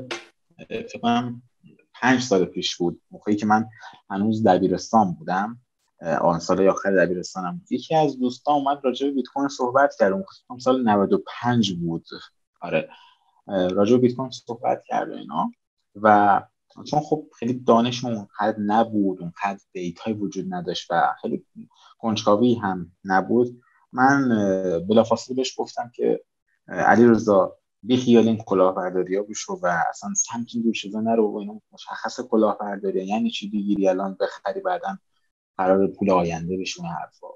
فکر کنم پنج سال پیش بود، موقعی که من هنوز دبیرستان بودم، آن سال آخر دبیرستانم. یکی از دوستان اومد راجع به بیت کوین صحبت کرد، اون سال نود و پنج بود. آره، راجع به بیت کوین صحبت کرد و اینا. و چون خب خیلی دانش اونقدر نبود، اونقدر دیتایی وجود نداشت و خیلی کنجکاوی هم نبود، من بلافاصله بهش گفتم که علیرضا بی خیال این کلاهبرداری‌ها بشو و اصلا سمت این چیزا نرو و اینا. مشخص کلاهبرداری یعنی چی بگیری الان بخری بعداً قرار پول آینده بشونه حرفا.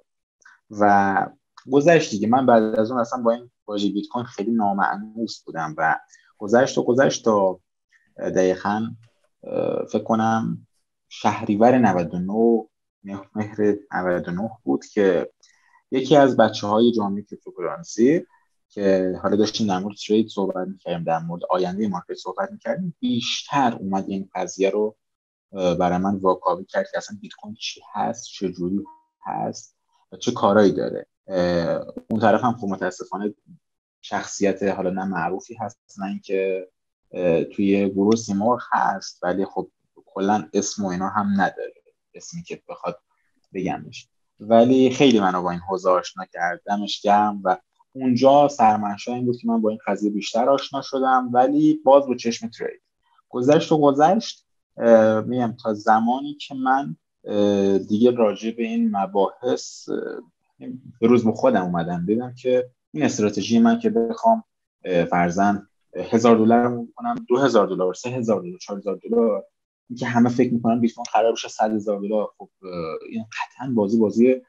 و گذشت دیگه. من بعد از اون اصلا با این واژه بیت کوین خیلی نامعنوس بودم و گذشت و گذشت تا دقیقاً فکر کنم شهریور نود و نه، مهر نود و نه بود که یکی از بچه‌های جامعه کریپتوکارنسی که حالا داشتیم در مورد ترید صحبت می‌کردیم، در مورد آینده مارکت صحبت می‌کردیم، بیشتر اومد این قضیه رو برای من واکاوی کرد که اصلا بیت کوین چی هست، چه جوری هست و چه کارایی داره. اون طرف هم خب متاسفانه شخصیت حالا نه معروفی هست نه اینکه توی گروه سیمور هست، ولی خب کلا اسم و اینا هم نداره، اسمی که بخواد بگمش. ولی خیلی منو با این حوزه آشنا کرد، دمش گرم. و اونجا سرمنشأ این بود که من با این قضیه بیشتر آشنا شدم، ولی باز با چشم ترید. گذشت و گذشت میگم تا زمانی که من دیگه راجع به این مباحث به روز به خودم اومدم دیدم که این استراتژی من که بخوام فرضاً هزار دلار کنم، دو هزار دلار، سه هزار دلار، چهار هزار دلار، این که همه فکر میکنن بیت کوین قرار بشه صد هزار دلار، خب این قطعاً بازی بازی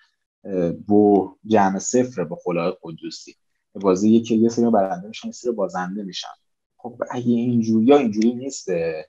با جمع صفر با خلای قدوسی، بازی که یه سری برنده میشن یه سری بازنده میشن. خب اگه اینجوری یا اینجوری نیست،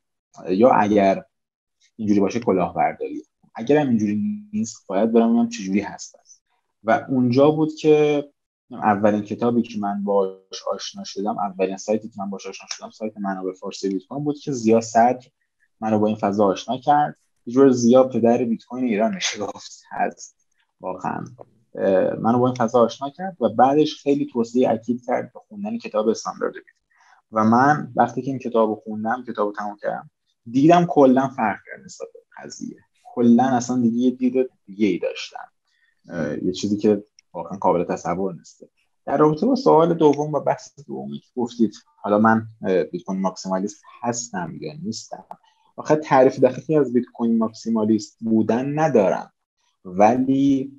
یا اگر اینجوری باشه کلاهبرداری، اگر هم اینجوری نیست باید برم ببینم چجوری هست. و اونجا بود که اولین کتابی که من باهاش آشنا شدم، اولین سایتی که من باهاش آشنا شدم سایت منابع فارسی بیت کوین بود که زیا صدر منو با این فضا آشنا کرد. یه جور زیا پدر بیت کوین ایران میشه گفت هست واقعا. منو با این فضا آشنا کرد و بعدش خیلی توصیه اکید کرد به خوندن کتاب استاندارد بیت. و من وقتی که این کتابو خوندم، کتابو تموم کردم، دیدم کلا فرق کرد نسبت به قضیه. کلا اصلا دیگه یه دید دیگه‌ای داشتم، یه چیزی که واقعا قابل تصور نیست. در رابطه با سوال دوم و بحث دومی که گفتید، حالا من بیت کوین ماکسیمالیست هستم یا نیستم، واقعا تعریف دقیقی از بیت کوین ماکسیمالیست بودن ندارم، ولی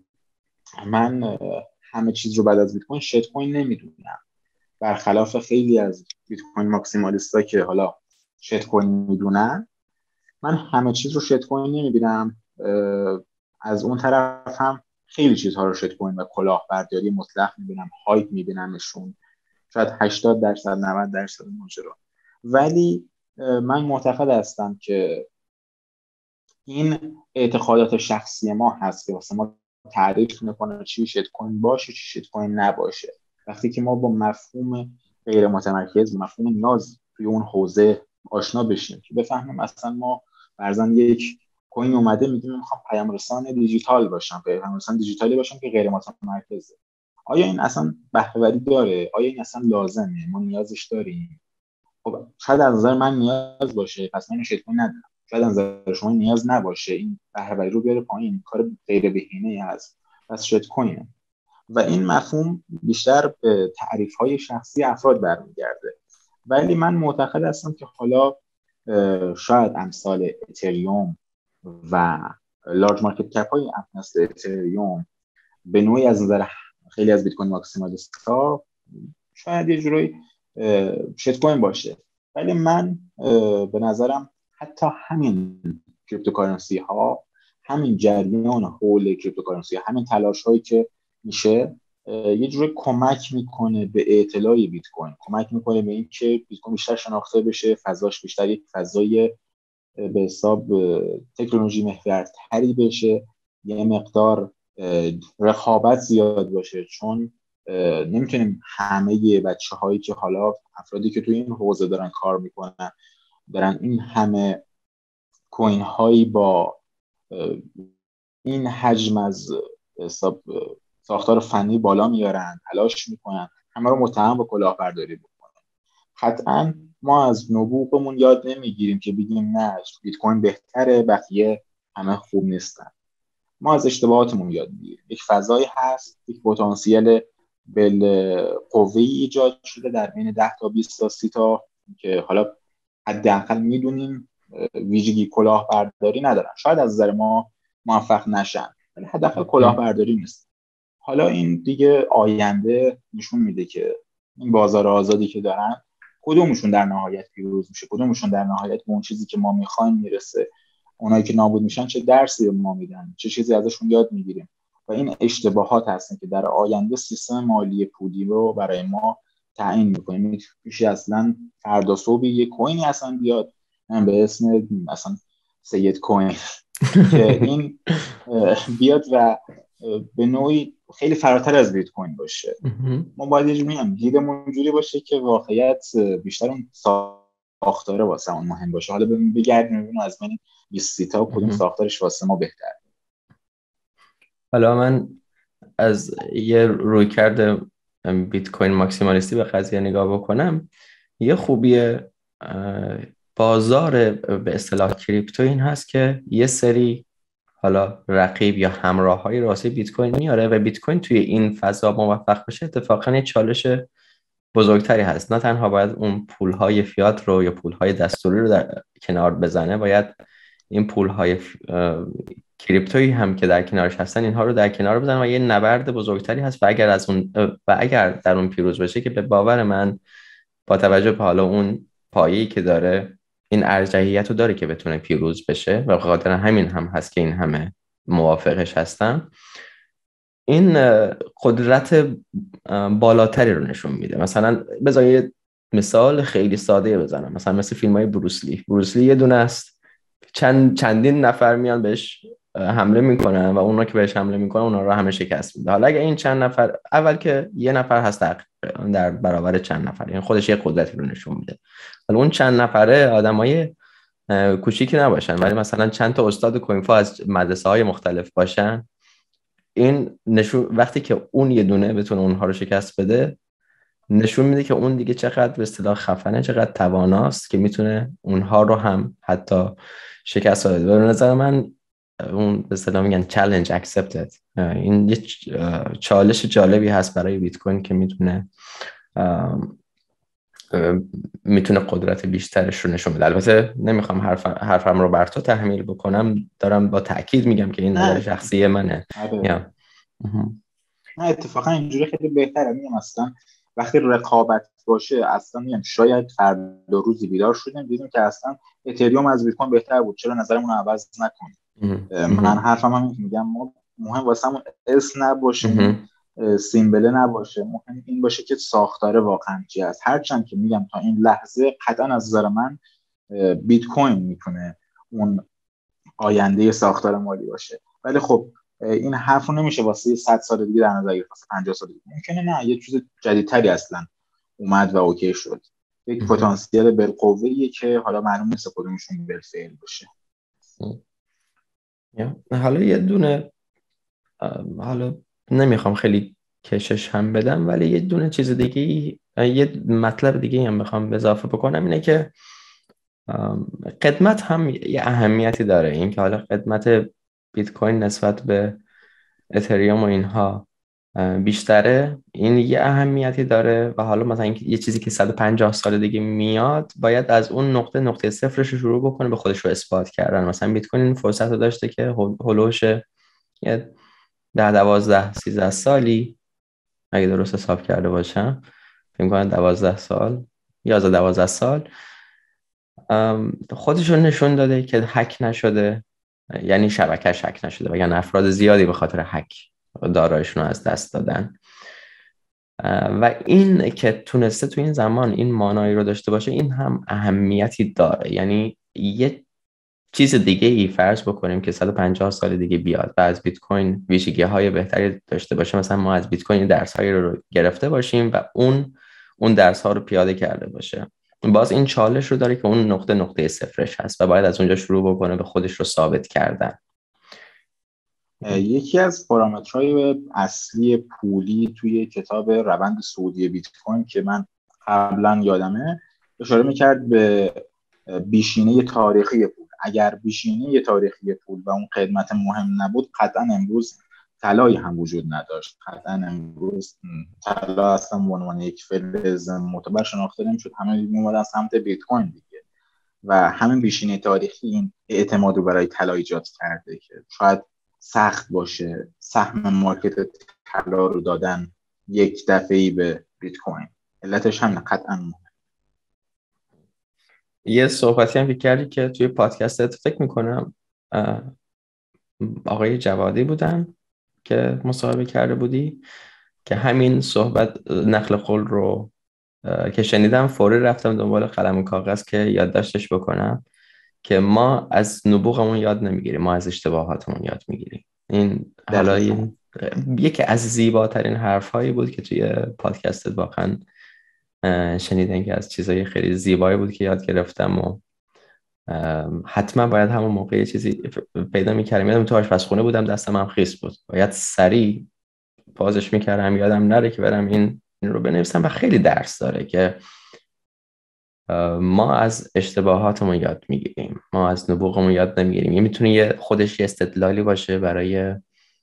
من همه چیز رو بعد از بیت کوین شت کوین نمیدونم، برخلاف خیلی از بیت کوین ماکسیمالیستا که حالا شت کوین میدونن. من همه چیز رو شت کوین نمیبینم. از اون طرف هم خیلی چیزها رو شت کوین و کلاهبرداری مطلق میبینم، هایپ میبینمشون، شاید هشتاد درصد نود درصد ماجرا. ولی من معتقد هستم که این اعتقادات شخصی ما هست که واسه ما تعریف میکنه چی شت کوین باشه چی شت کوین نباشه. وقتی که ما با مفهوم غیر متمرکز، مفهوم نیاز توی اون حوزه آشنا بشیم که بفهمیم اصلا ما فرضاً یک کوین اومده میگیم میخوام پیام رسان دیجیتال باشم، پیام رسان دیجیتالی باشم که غیر متمرکزه، آیا این اصلا بهره‌وری داره؟ آیا این اصلا لازمه؟ ما نیازش داریم؟ خب شاید از نظر من نیاز باشه، پس من شت کوین ندارم، شاید از نظر شما نیاز نباشه این بهره‌وری رو بیاره پایین، کار غیر بهینه‌ای هست، پس شیت کوینه. و این مفهوم بیشتر به تعریف‌های شخصی افراد برمیگرده. ولی من معتقد هستم که حالا شاید امثال اتریوم و لارج مارکت کپ های مثل اتریوم به نوعی از نظر خیلی از بیت کوین ماکسیمالیست ها شاید یه جورایی شیت کوین باشه. ولی من به نظرم حتی همین کریپتوکارنسی ها، همین جریان حول کریپتوکارنسی ها، همین تلاش هایی که میشه یه جوری کمک میکنه به اطلاع بیت کوین، کمک میکنه به این که بیت کوین بیشتر شناخته بشه، فضاش بیشتر یک فضای به حساب تکنولوژی محورتری بشه، یه مقدار رقابت زیاد باشه. چون نمیتونیم همه بچه هایی که حالا افرادی که توی این حوزه دارن کار میکنن دارن این همه کوین هایی با این حجم از حساب ساختار فنی بالا میارن، تلاش میکنن، همه رو متهم به کلاهبرداری بکنن. قطعا ما از نبوغمون یاد نمیگیریم که بگیم نه بیت کوین بهتره، بقیه همه خوب نیستن. ما از اشتباهاتمون یاد میگیریم. یک فضایی هست، یک پتانسیل بالقوه ایجاد شده در بین ده تا بیست تا سی تا که حالا حداقل میدونیم ویژگی کلاهبرداری ندارن. شاید از نظر ما موفق نشن ولی حداقل کلاهبرداری نیست. حالا این دیگه آینده نشون میده که این بازار آزادی که دارن کدومشون در نهایت پیروز میشه، کدومشون در نهایت به اون چیزی که ما میخوایم میرسه. اونایی که نابود میشن چه درسی به ما میدن، چه چیزی ازشون یاد میگیریم. و این اشتباهات هستن که در آینده سیستم مالی پولی رو برای ما تعیین میکنه. میشه اصلا فردا صبح یک کوینی اصلا بیاد به اسم مثلا سید کوین که این بیاد و به نوعی خیلی فراتر از بیت کوین باشه. ما باید یه جوری هم دیدمون جوری باشه که واقعیت بیشتر اون ساختاره واسه اون مهم باشه. حالا بگردیم ببینیم از بین بیست تا کدوم ساختارش واسه ما بهتر. حالا من از یه رویکرد بیت کوین ماکسیمالیستی به قضیه نگاه بکنم، یه خوبی بازار به اصطلاح کریپتو این هست که یه سری حالا رقیب یا همراه‌های راستی بیت کوین میاره و بیت کوین توی این فضا موفق بشه اتفاقا یه چالش بزرگتری هست. نه تنها باید اون پول‌های فیات رو یا پول‌های دستوری رو در کنار بزنه، باید این پول‌های کریپتویی هم که در کنارش هستن اینها رو در کنار بزنه و یه نبرد بزرگتری هست. و اگر از اون و اگر در اون پیروز بشه که به باور من با توجه به حالا اون پایه‌ای که داره این ارجحیت رو داره که بتونه پیروز بشه و خاطر همین هم هست که این همه موافقش هستن، این قدرت بالاتری رو نشون میده. مثلا بذار یه مثال خیلی ساده بزنم، مثلا مثل فیلم‌های بروسلی. بروسلی یه دونه است، چند چندین نفر میان بهش حمله میکنن و اونا که بهش حمله میکنن اونا رو همه شکست میده. حالا اگه این چند نفر، اول که یه نفر هست در برابر چند نفر، یعنی خودش یه قدرتی رو نشون میده. حالا اون چند نفره آدمای کوچیکی نباشن ولی مثلا چند تا استاد کوینفو از مدرسه های مختلف باشن، این نشون وقتی که اون یه دونه بتونه اونها رو شکست بده نشون میده که اون دیگه چقدر به اصطلاح خفنه، چقدر تواناست که میتونه اونها رو هم حتی شکست بده. به نظر من اون به اصطلاح میگن challenge accepted، این یه چالش جالبی هست برای بیت کوین که میتونه میتونه قدرت بیشترش رو نشون بده. البته نمیخوام حرف حرفم رو بر تو تحمیل بکنم، دارم با تاکید میگم که این نظر شخصی منه. یا نه اتفاقا اینجوری خیلی بهتره. میگم اصلا وقتی رقابت باشه اصلا میگم شاید فردا روزی بیدار شدیم دیدیم که اصلا اتریوم از بیت کوین بهتر بود، چرا نظرمون رو عوض نکنیم؟ من حرفم هم میگم ما مهم واسمون اس نباشه، سیمبله نباشه، مهم این باشه که ساختاره واقعا چی هست. هرچند که میگم تا این لحظه قطعا از نظر من بیت کوین میتونه اون آینده ساختار مالی باشه، ولی خب این حرف رو نمیشه واسه صد سال دیگه در نظر گرفت، واسه پنجاه سال دیگه ممکنه نه یه چیز جدیدتری اصلا اومد و اوکی شد، یک پتانسیل بالقوه‌ایه که حالا معلوم نیست کدومشون بالفعل باشه. حالا یه دونه، حالا نمیخوام خیلی کشش هم بدم ولی یه دونه چیز دیگه، یه مطلب دیگه هم بخوام اضافه بکنم اینه که خدمت هم یه اهمیتی داره. این که حالا خدمت بیت کوین نسبت به اتریوم و اینها بیشتره، این یه اهمیتی داره. و حالا مثلا یه چیزی که صد و پنجاه سال دیگه میاد باید از اون نقطه نقطه صفرش رو شروع بکنه به خودش رو اثبات کردن. مثلا بیت کوین این فرصت رو داشته که هولوش یه ده دوازده سیزده سالی اگه درست حساب کرده باشم، فکر کنم دوازده سال یازده دوازده سال خودش رو نشون داده که هک نشده، یعنی شبکهش هک نشده و یعنی افراد زیادی به خاطر هک دارایشون رو از دست دادن. و این که تونسته تو این زمان این مانایی رو داشته باشه، این هم اهمیتی داره. یعنی یه چیز دیگه ای فرض بکنیم که صد و پنجاه سال دیگه بیاد و از بیت کوین ویژگی های بهتری داشته باشه، مثلا ما از بیت کوین درس هایی رو گرفته باشیم و اون اون درس ها رو پیاده کرده باشه، باز این چالش رو داره که اون نقطه نقطه صفرش هست و باید از اونجا شروع بکنه به خودش رو ثابت کردن. یکی از پارامترهای اصلی پولی توی کتاب روند صعودی بیت کوین که من قبلا یادمه اشاره میکرد به بیشینه تاریخی پول. اگر بیشینه تاریخی پول و اون قدمت مهم نبود، قطعا امروز طلایی هم وجود نداشت. قطعا امروز طلا اصلا به عنوان یک فلز معتبر شناخته نمیشد. همه میومدن سمت بیت کوین دیگه و همین بیشینه تاریخی این اعتماد رو برای طلا ایجاد کرده که شاید سخت باشه سهم مارکت طلا رو دادن یک دفعه‌ای به بیت کوین. علتش همین قطعا مهم. یه صحبتی هم که کردی که توی پادکستت فکر میکنم آقای جوادی بودن که مصاحبه کرده بودی، که همین صحبت نقل قول رو که شنیدم فوری رفتم دنبال قلم و کاغذ که یادداشتش بکنم که ما از نبوغمون یاد نمیگیریم، ما از اشتباهاتمون یاد میگیریم. این حالا این یکی از زیباترین حرفهایی بود که توی پادکستت واقعا شنیدن، که از چیزای خیلی زیبایی بود که یاد گرفتم و حتما باید همون موقع یه چیزی پیدا میکردم. یادم تو آشپزخونه بودم، دستم هم خیس بود، باید سریع پازش میکردم یادم نره که برم این این رو بنویسم. و خیلی درس داره که ما از اشتباهاتمون یاد میگیریم، ما از نبوغمون یاد نمیگیریم. این میتونه یه خودش یه استدلالی باشه برای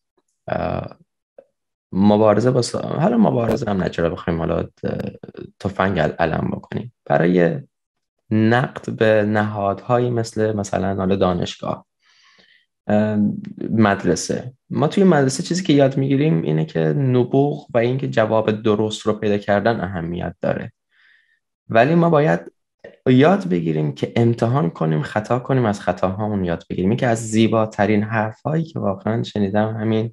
مبارزه با سا... حالا مبارزه هم نچرا بخوایم حالا تفنگ علم بکنیم، برای نقد به نهادهایی مثل مثلا حالا دانشگاه، مدرسه. ما توی مدرسه چیزی که یاد میگیریم اینه که نبوغ و اینکه جواب درست رو پیدا کردن اهمیت داره، ولی ما باید یاد بگیریم که امتحان کنیم، خطا کنیم، از خطاهامون یاد بگیریم. این که از زیباترین حرفایی که واقعا شنیدم همین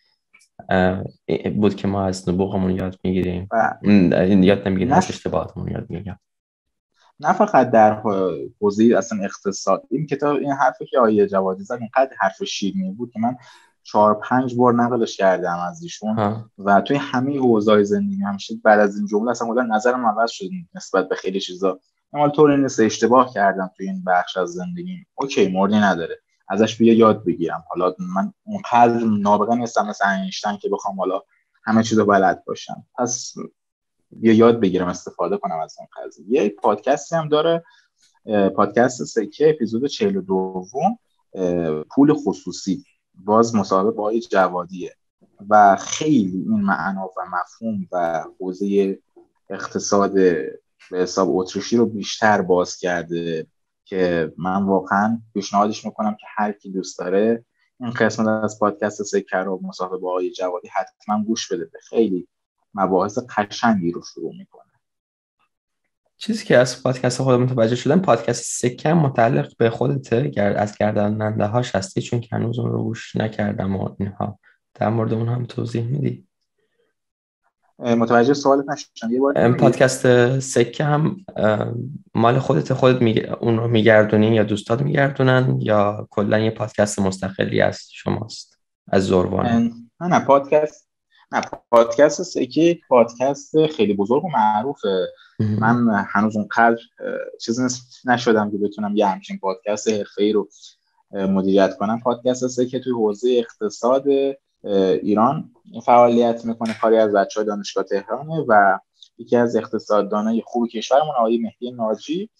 بود که ما از نبوغمون یاد میگیریم، یاد نمیگیریم، از اشتباهاتمون یاد میگیریم. نه فقط در حوزه اصلا اقتصاد. این کتاب این حرفی که آیه جوادی زد اینقدر حرف شیرینی بود که من چهار پنج بار نقلش کردم از ایشون ها. و توی همه حوزه‌های زندگی همیشه بعد از این جمله اصلا کلا نظرم عوض شد نسبت به خیلی چیزا. اما طوری نیست اشتباه کردم توی این بخش از زندگی، اوکی موردی نداره، ازش بیا یاد بگیرم. حالا من اونقدر نابغه نیستم مثل اینشتین که بخوام حالا همه چیزو بلد باشم، پس بیا یاد بگیرم استفاده کنم از اون قضیه. یه پادکستی هم داره، پادکست سکه، اپیزود چهل و دو، پول خصوصی، باز مصاحبه با آقای جوادیه و خیلی این معنا و مفهوم و حوزه اقتصاد به حساب اتریشی رو بیشتر باز کرده که من واقعا پیشنهادش میکنم که هر کی دوست داره این قسمت از پادکست سکه رو مصاحبه با آقای جوادی حتما گوش بده. خیلی مباحث قشنگی رو شروع میکنه. چیزی که از پادکست خودم متوجه شدم، پادکست سکه متعلق به خودته، از گرداننده هاش هستی؟ چون که هنوز اون رو گوش نکردم و اینها، در مورد اون هم توضیح میدی؟ متوجه سوالت نشدم، یه بار پادکست سکه هم مال خودت، خودت می... اون رو میگردونی یا دوستات میگردونن یا کلا یه پادکست مستقلی از شماست از زوروان؟ نه نه پادکست نه پادکست سکه پادکست خیلی بزرگ و معروفه. من هنوز اونقدر چیزی نشدم که بتونم یه همچین پادکست حرفه‌ای رو مدیریت کنم. پادکست سکه توی حوزه اقتصاد ایران فعالیت میکنه، کاری از بچه‌های دانشگاه تهرانه و یکی از اقتصاددانای خوب کشورمون آقای مهدی ناجی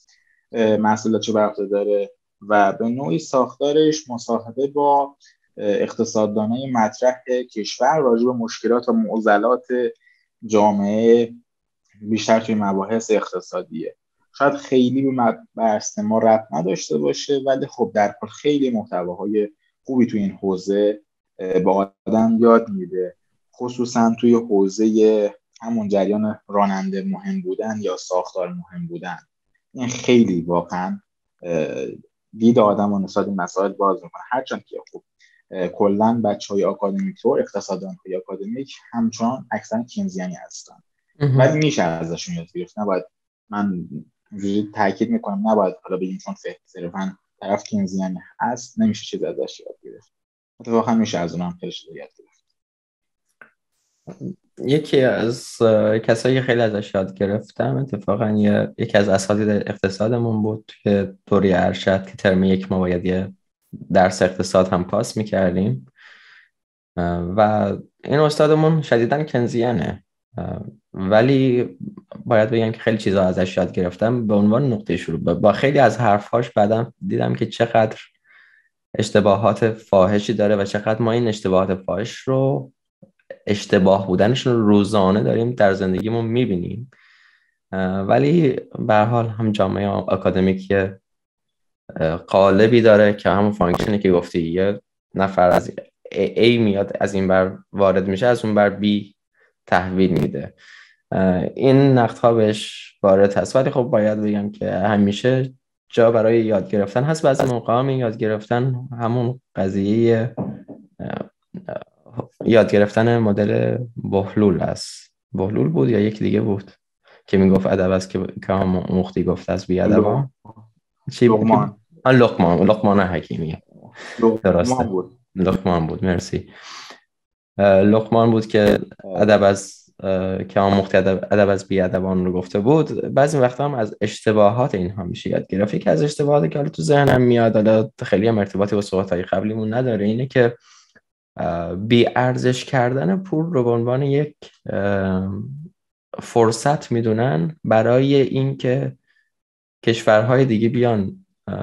محصولات چه بر داره و به نوعی ساختارش مصاحبه با اقتصاددانای مطرح کشور راجع به مشکلات و معضلات جامعه بیشتر توی مباحث اقتصادیه. شاید خیلی به بحث ما ربط نداشته باشه، ولی خب در کل خیلی محتواهای خوبی توی این حوزه با آدم یاد میده، خصوصا توی حوزه همون جریان راننده مهم بودن یا ساختار مهم بودن. این خیلی واقعا دید آدم و نسبت این مسائل باز میکنه، هرچند که خب کلا بچهای آکادمیک و اقتصاددانهای آکادمیک همچنان اکثرا کینزیانی هستن، ولی میشه ازشون یاد گرفت. نباید، من اینجوری تاکید میکنم، نباید حالا بگیم چون صرفا طرف کینزیانی هست نمیشه چیز ازش یاد گرفت. اتفاقا میشه از اونم خیلی چیز یاد گرفت. یکی از کسایی که خیلی ازش یاد گرفتم اتفاقا یکی از اساتید اقتصادمون بود که دوره ارشد که ترم یک ما باید یه درس اقتصاد هم پاس میکردیم و این استادمون شدیداً کنزیانه، ولی باید بگم که خیلی چیزا ازش یاد گرفتم به عنوان نقطه شروع. با خیلی از حرفاش بعدم دیدم که چقدر اشتباهات فاحشی داره و چقدر ما این اشتباهات فاحش رو اشتباه بودنشون رو روزانه داریم در زندگیمون میبینیم، ولی به هر حال هم جامعه آکادمیک قالبی داره که همون فانکشنی که گفتی، یه نفر از A میاد از این بر وارد میشه از اون بر B تحویل میده. این نقدها بهش وارد هست، ولی خب باید بگم که همیشه جا برای یاد گرفتن هست. بعضی موقع هم یاد گرفتن همون قضیه یاد گرفتن مدل بهلول است. بهلول بود یا یک دیگه بود که میگفت ادب است که هم مختی گفت از بی ادبان چی بود؟ لقمان لقمان لقمان حکیمی. لقمان بود لقمان بود مرسی لقمان بود که ادب از که هم مختی ادب از بی ادبان رو گفته بود. بعضی وقتا هم از اشتباهات اینها میشه یاد گرفت. یکی از اشتباهاتی که حالا تو ذهنم میاد، حالا خیلی هم ارتباطی با صحبت‌های قبلیمون نداره، اینه که بی ارزش کردن پول رو به عنوان یک فرصت میدونن برای اینکه کشورهای دیگه بیان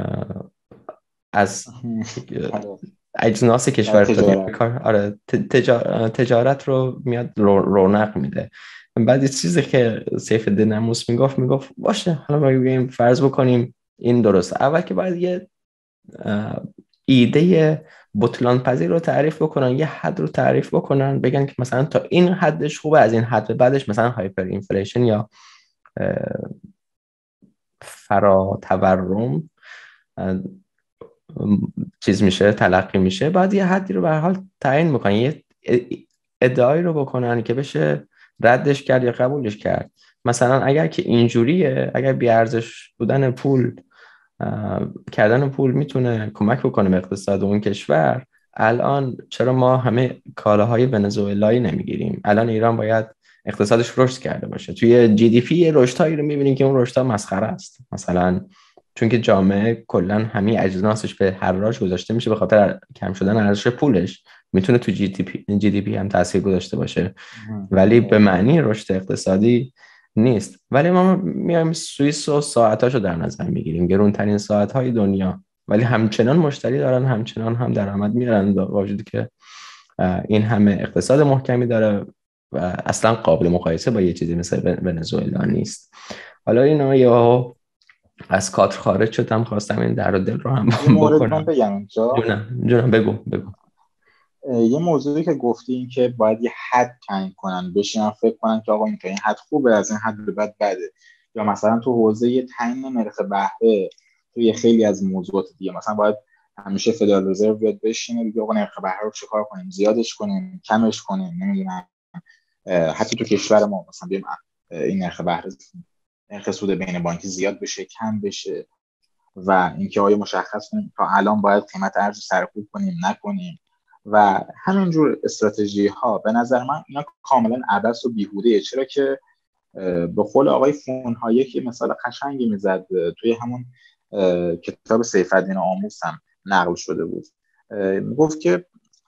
از اجناس کشور تجارت. آره تجارت رو میاد رونق میده. بعد یه چیزی که سیف الدین نموس میگفت میگفت باشه حالا ما بگیم فرض بکنیم این درسته، اول که باید یه ایده بطلان پذیر رو تعریف بکنن، یه حد رو تعریف بکنن، بگن که مثلا تا این حدش خوبه، از این حد بعدش مثلا هایپر اینفلیشن یا فرا تورم چیز میشه، تلقی میشه. بعد یه حدی رو به هر حال تعیین میکنن، یه ادعایی رو بکنن که بشه ردش کرد یا قبولش کرد. مثلا اگر که اینجوریه، اگر بی ارزش بودن پول کردن پول میتونه کمک بکنه به اقتصاد اون کشور، الان چرا ما همه کالاهای ونزوئلایی نمیگیریم؟ الان ایران باید اقتصادش رشد کرده باشه. توی جی دی پی رشدهایی رو میبینیم که اون رشدها مسخره است، مثلا چون که جامعه کلا همه اجناسش به حراج گذاشته میشه به خاطر کم شدن ارزش پولش، میتونه تو جی دی پی جی دی پی هم تاثیر گذاشته باشه ولی به معنی رشد اقتصادی نیست. ولی ما میایم سوئیس و ساعتاشو در نظر میگیریم، گرونترین ساعت‌های دنیا، ولی همچنان مشتری دارن، همچنان هم درآمد میارن، با وجودی که این همه اقتصاد محکمی داره و اصلا قابل مقایسه با یه چیزی مثل ونزوئلا نیست. حالا اینا یا از کادر خارج شدم، خواستم این در و دل رو هم یه مورد بکنم. من بگم اینجا. جونم جونم بگو بگو. یه موضوعی که گفتی این که باید یه حد تعیین کنن، بشینن فکر کنن که آقا این که این حد خوبه، از این حد به بعد بده. یا مثلا تو حوزه تعیین نرخ بهره، توی خیلی از موضوعات دیگه مثلا باید همیشه فدرال رزرو بیاد بشینه بگه آقا نرخ بهره رو چیکار کنیم، زیادش کنیم، کمش کنیم، نمیدونم. حتی تو کشور ما مثلا بگیم این نرخ بهره، نرخ سود بین بانکی زیاد بشه، کم بشه، و اینکه آیا مشخص کنیم تا الان باید قیمت ارز سرکوب کنیم نکنیم و همینجور استراتژی ها. به نظر من اینا کاملا عبث و بیهوده، چرا که به قول آقای فونهایی که مثال قشنگی میزد توی همون کتاب سیف الدین آموس هم نقل شده بود، میگفت که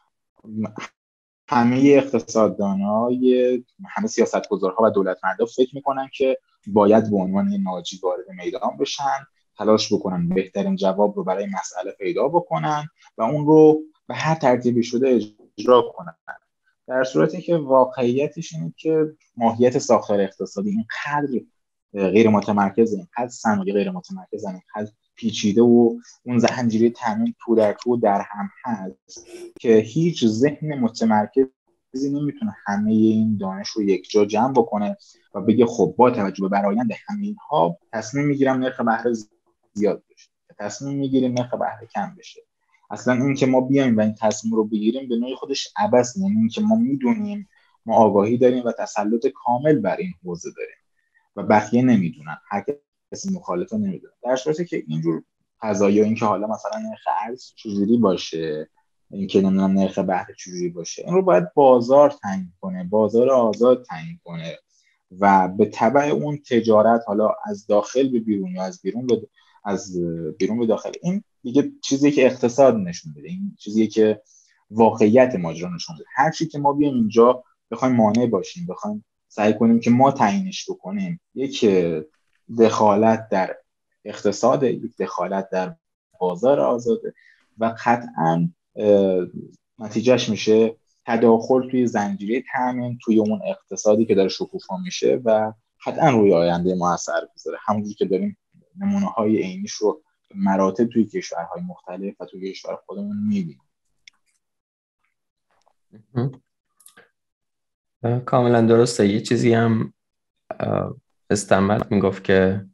همه اقتصاددانای همه سیاستگزارها و دولتمندا فکر میکنن که باید به عنوان ناجی وارد میدان بشن تلاش بکنن بهترین جواب رو برای مسئله پیدا بکنن و اون رو به هر ترتیبی شده اجرا کنن، در صورتی که واقعیتش اینه که ماهیت ساختار اقتصادی اینقدر غیر متمرکزه، اینقدر صنایع غیر متمرکزن، اینقدر پیچیده و اون زنجیره تامین تو در تو در هم هست که هیچ ذهن متمرکزی نمیتونه همه این دانش رو یک جا جمع بکنه و بگه خب با توجه به برآیند همه اینها تصمیم میگیرم نرخ بهره زیاد بشه، تصمیم میگیریم نرخ بهره کم بشه. اصلا این که ما بیایم و این تصمیم رو بگیریم به نوعی خودش عبث، یعنی این که ما میدونیم، ما آگاهی داریم و تسلط کامل بر این حوزه داریم و بقیه نمیدونن، هر کسی مخالفه نمیدونه. در صورتی که اینجور قضایا، این که حالا مثلا نرخ ارز چجوری باشه، این که نمیدونم نرخ بهره چجوری باشه، این رو باید بازار تعیین کنه، بازار آزاد تعیین کنه و به تبع اون تجارت، حالا از داخل به بیرون یا از بیرون به از بیرون به داخل. این دیگه چیزی که اقتصاد نشون بده، این چیزی که واقعیت ماجرا نشون بده. هر چی که ما بیایم اینجا بخوایم مانع باشیم، بخوایم سعی کنیم که ما تعیینش بکنیم، یک دخالت در اقتصاد، یک دخالت در بازار آزاده و قطعاً نتیجهش میشه تداخل توی زنجیره تامین، توی اون اقتصادی که داره شکوفا میشه و قطعاً روی آینده ما اثر میذاره. همونجوری که داریم نمونه های عینیش رو مراتب توی کشورهای مختلف و توی کشور خودمون میبینیم. کاملا درسته. یه چیزی هم استعمال میگفت که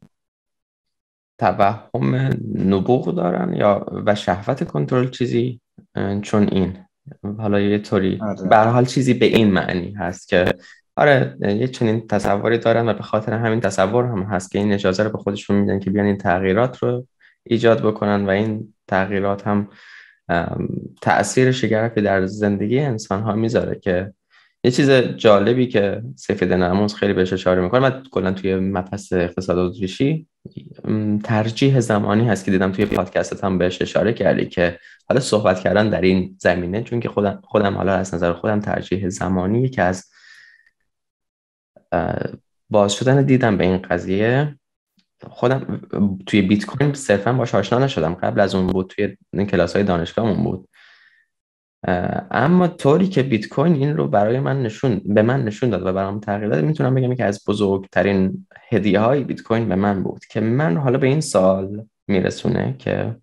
توهم نبوغ دارن یا و شهوت کنترل چیزی، چون این حالا یه طوری به هر حال چیزی به این معنی هست که آره یه چنین تصوری دارن و به خاطر همین تصور هم هست که این اجازه رو به خودشون میدن که بیان این تغییرات رو ایجاد بکنن و این تغییرات هم تأثیر شگرفی در زندگی انسان ها میذاره. که یه چیز جالبی که سفید ناموس خیلی بهش اشاره میکنه، من کلا توی مبحث اقتصاد اتریشی ترجیح زمانی هست که دیدم توی پادکستت هم بهش اشاره کردی که حالا صحبت کردن در این زمینه، چون که خودم خودم حالا از نظر خودم ترجیح زمانی که از باز شدن دیدم به این قضیه، خودم توی بیت کوین صرفا باهاش آشنا نشدم، قبل از اون بود، توی این کلاس‌های دانشگاهمون بود، اما طوری که بیت کوین این رو برای من نشون به من نشون داد و برام تغییر داد، میتونم بگم که از بزرگترین هدیه‌های بیت کوین به من بود که من حالا به این سوال میرسونه که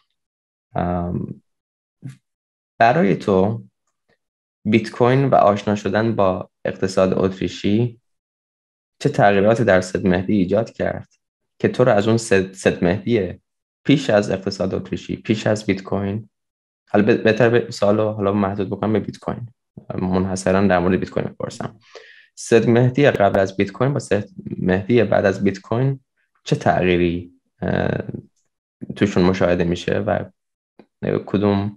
برای تو بیت کوین و آشنا شدن با اقتصاد اتریشی چه تغییراتی در سد مهدی ایجاد کرد که تو رو از اون سد, سد مهدی پیش از اقتصاد اتریشی، پیش از بیت کوین، حالا بهتر به سوالو حالا محدود بکنم به بیت کوین، منحصرا در مورد بیت کوین بپرسم، سد مهدی قبل از بیت کوین با سد مهدی بعد از بیت کوین چه تغییری توشون مشاهده میشه و کدوم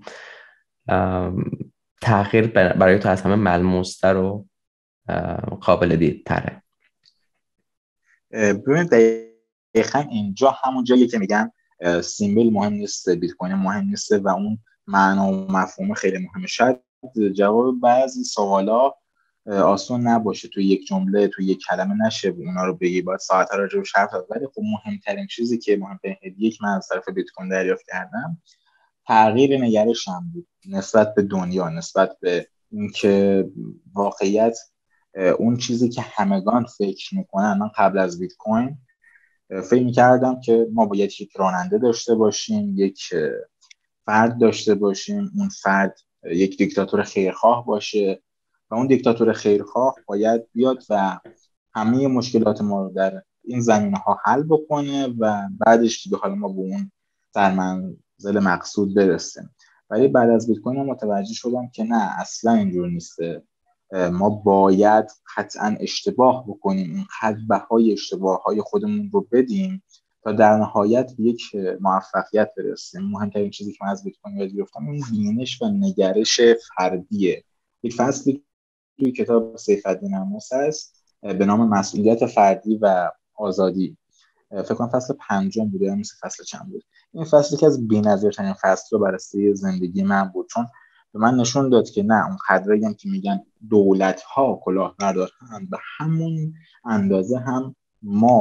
تغییر برای تو از همه ملموس‌تر و قابل دیدتره؟ ببینید دقیقاً اینجا همون جایی که میگن سیمبل مهم نیست، بیت کوین مهم نیست و اون معنا و مفهوم خیلی مهمه. شاید جواب بعضی سوالا آسون نباشه، توی یک جمله توی یک کلمه نشه اونا رو بگی، باید ساعت‌ها راجع بهش حرف زد. ولی خب مهمترین چیزی که مهمترین هدیه‌ای که من از طرف بیت کوین دریافت کردم تغییر نگرشم بود نسبت به دنیا، نسبت به اینکه واقعیت اون چیزی که همگان فکر میکنن. من قبل از بیت کوین فکر میکردم که ما باید یک راننده داشته باشیم، یک فرد داشته باشیم، اون فرد یک دیکتاتور خیرخواه باشه و اون دیکتاتور خیرخواه باید بیاد و همه مشکلات ما رو در این زمینه‌ها حل بکنه و بعدش دیگه حالا ما به اون در منزل مقصود برسیم. ولی بعد از بیت کوین متوجه شدم که نه، اصلا اینجور نیسته. ما باید قطعا اشتباه بکنیم، این حد بهای اشتباههای خودمون رو بدیم تا در نهایت به یک موفقیت برسیم. مهمترین چیزی که من از بیت کوین یاد گرفتم این بینش و نگرش فردیه. یک فصلی توی کتاب سیف‌الدین ناموس هست به نام مسئولیت فردی و آزادی، فکر کنم فصل پنجم بوده یا مثل فصل چند بود. این فصلی که از بی‌نظیرترین فصل رو بررسی زندگی من بود، چون به من نشون داد که نه، اون قدرایی هم که میگن دولت‌ها کلاهبردارند به همون اندازه هم ما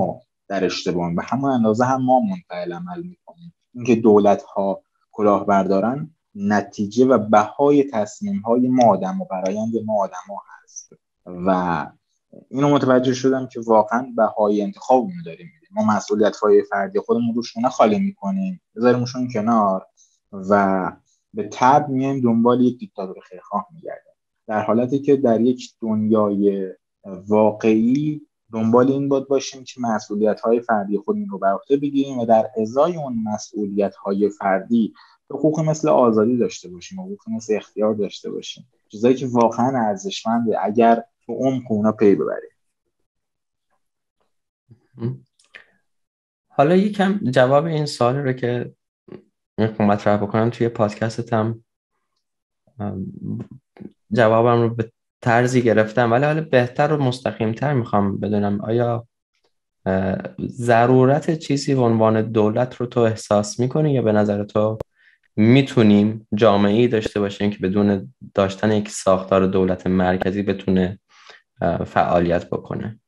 در اشتباه، به همون اندازه هم ما منفعل عمل میکنیم. اینکه دولت ها کلاه بردارن نتیجه و بهای تصمیم های ما آدم و برآیند ما آدم ها هست و اینو متوجه شدم که واقعا بهای انتخابمون داریم میدیم. ما مسئولیت های فردی خودمون رو شونه خالی میکنیم، بذاریمشون کنار و به تبع میایم دنبال یک دیکتاتور خیرخواه میگردیم، در حالتی که در یک دنیای واقعی دنبال این بود باشیم که مسئولیت‌های فردی خودمون رو بر عهده بگیریم و در ازای اون مسئولیت‌های فردی حقوق مثل آزادی داشته باشیم، حقوق مثل اختیار داشته باشیم، چیزایی که واقعا ارزشمنده اگر تو عمق اونا پی ببریم. حالا یکم جواب این سوال رو که میخوام مطرح بکنم توی پادکستم جوابم رو به طرزی گرفتم، ولی حالا بهتر و مستقیم‌تر میخوام بدونم آیا ضرورت چیزی به عنوان دولت رو تو احساس میکنی یا به نظر تو میتونیم جامعه‌ای داشته باشیم که بدون داشتن یک ساختار دولت مرکزی بتونه فعالیت بکنه؟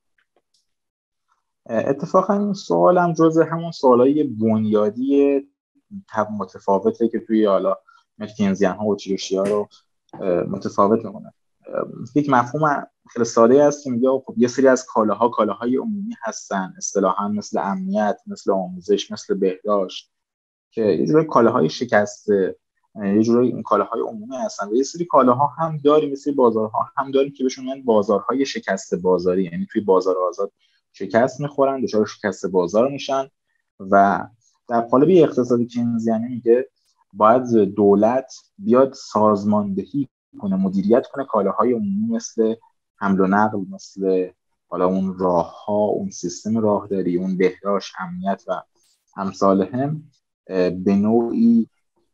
اتفاقا این سوالم جزء همون سوالای بنیادی متفاوته که توی حالا مکینزیان ها و چیروشی ها رو متفاوت میکنه. یک مفهوم خیلی ساده است که میگه خب یه سری از کالاها کالاهای عمومی هستن، اصطلاحاً مثل امنیت، مثل آموزش، مثل بهداشت، که یه جوری کالاهای شکسته، یه جوری این کالاهای عمومی هستن و یه سری کالاها هم داریم، مثل بازارها هم داریم که بهشون میگن بازارهای شکسته بازاری، یعنی توی بازار آزاد شکست میخورن، دچار شکست بازار میشن و در قالب اقتصادی کینزیانی میگه باید دولت بیاد سازماندهی کنه، مدیریت کنه کالاهای عمومی مثل حمل و نقل، مثل حالا اون راهها، اون سیستم راهداری، اون بهداشت، امنیت و امثال هم به نوعی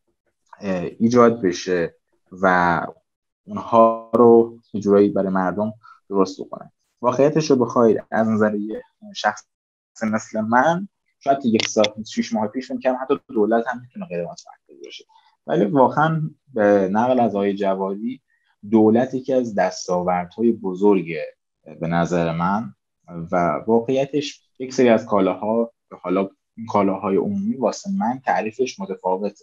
ایجاد بشه و اونها رو یه جورایی برای مردم درست بکنن. واقعیتش رو بخواید از نظر یه شخص مثل من، شاید یک سال شش ماه پیش فکر کردم حتی دولت هم میتونه غیر متمرکز باشه، ولی واقعا به نقل از آقای جوادی دولت یکی از دستاوردهای بزرگ به نظر من و واقعیتش یک سری از کالاها، حالا این کالاهای عمومی واسه من تعریفش متفاوته،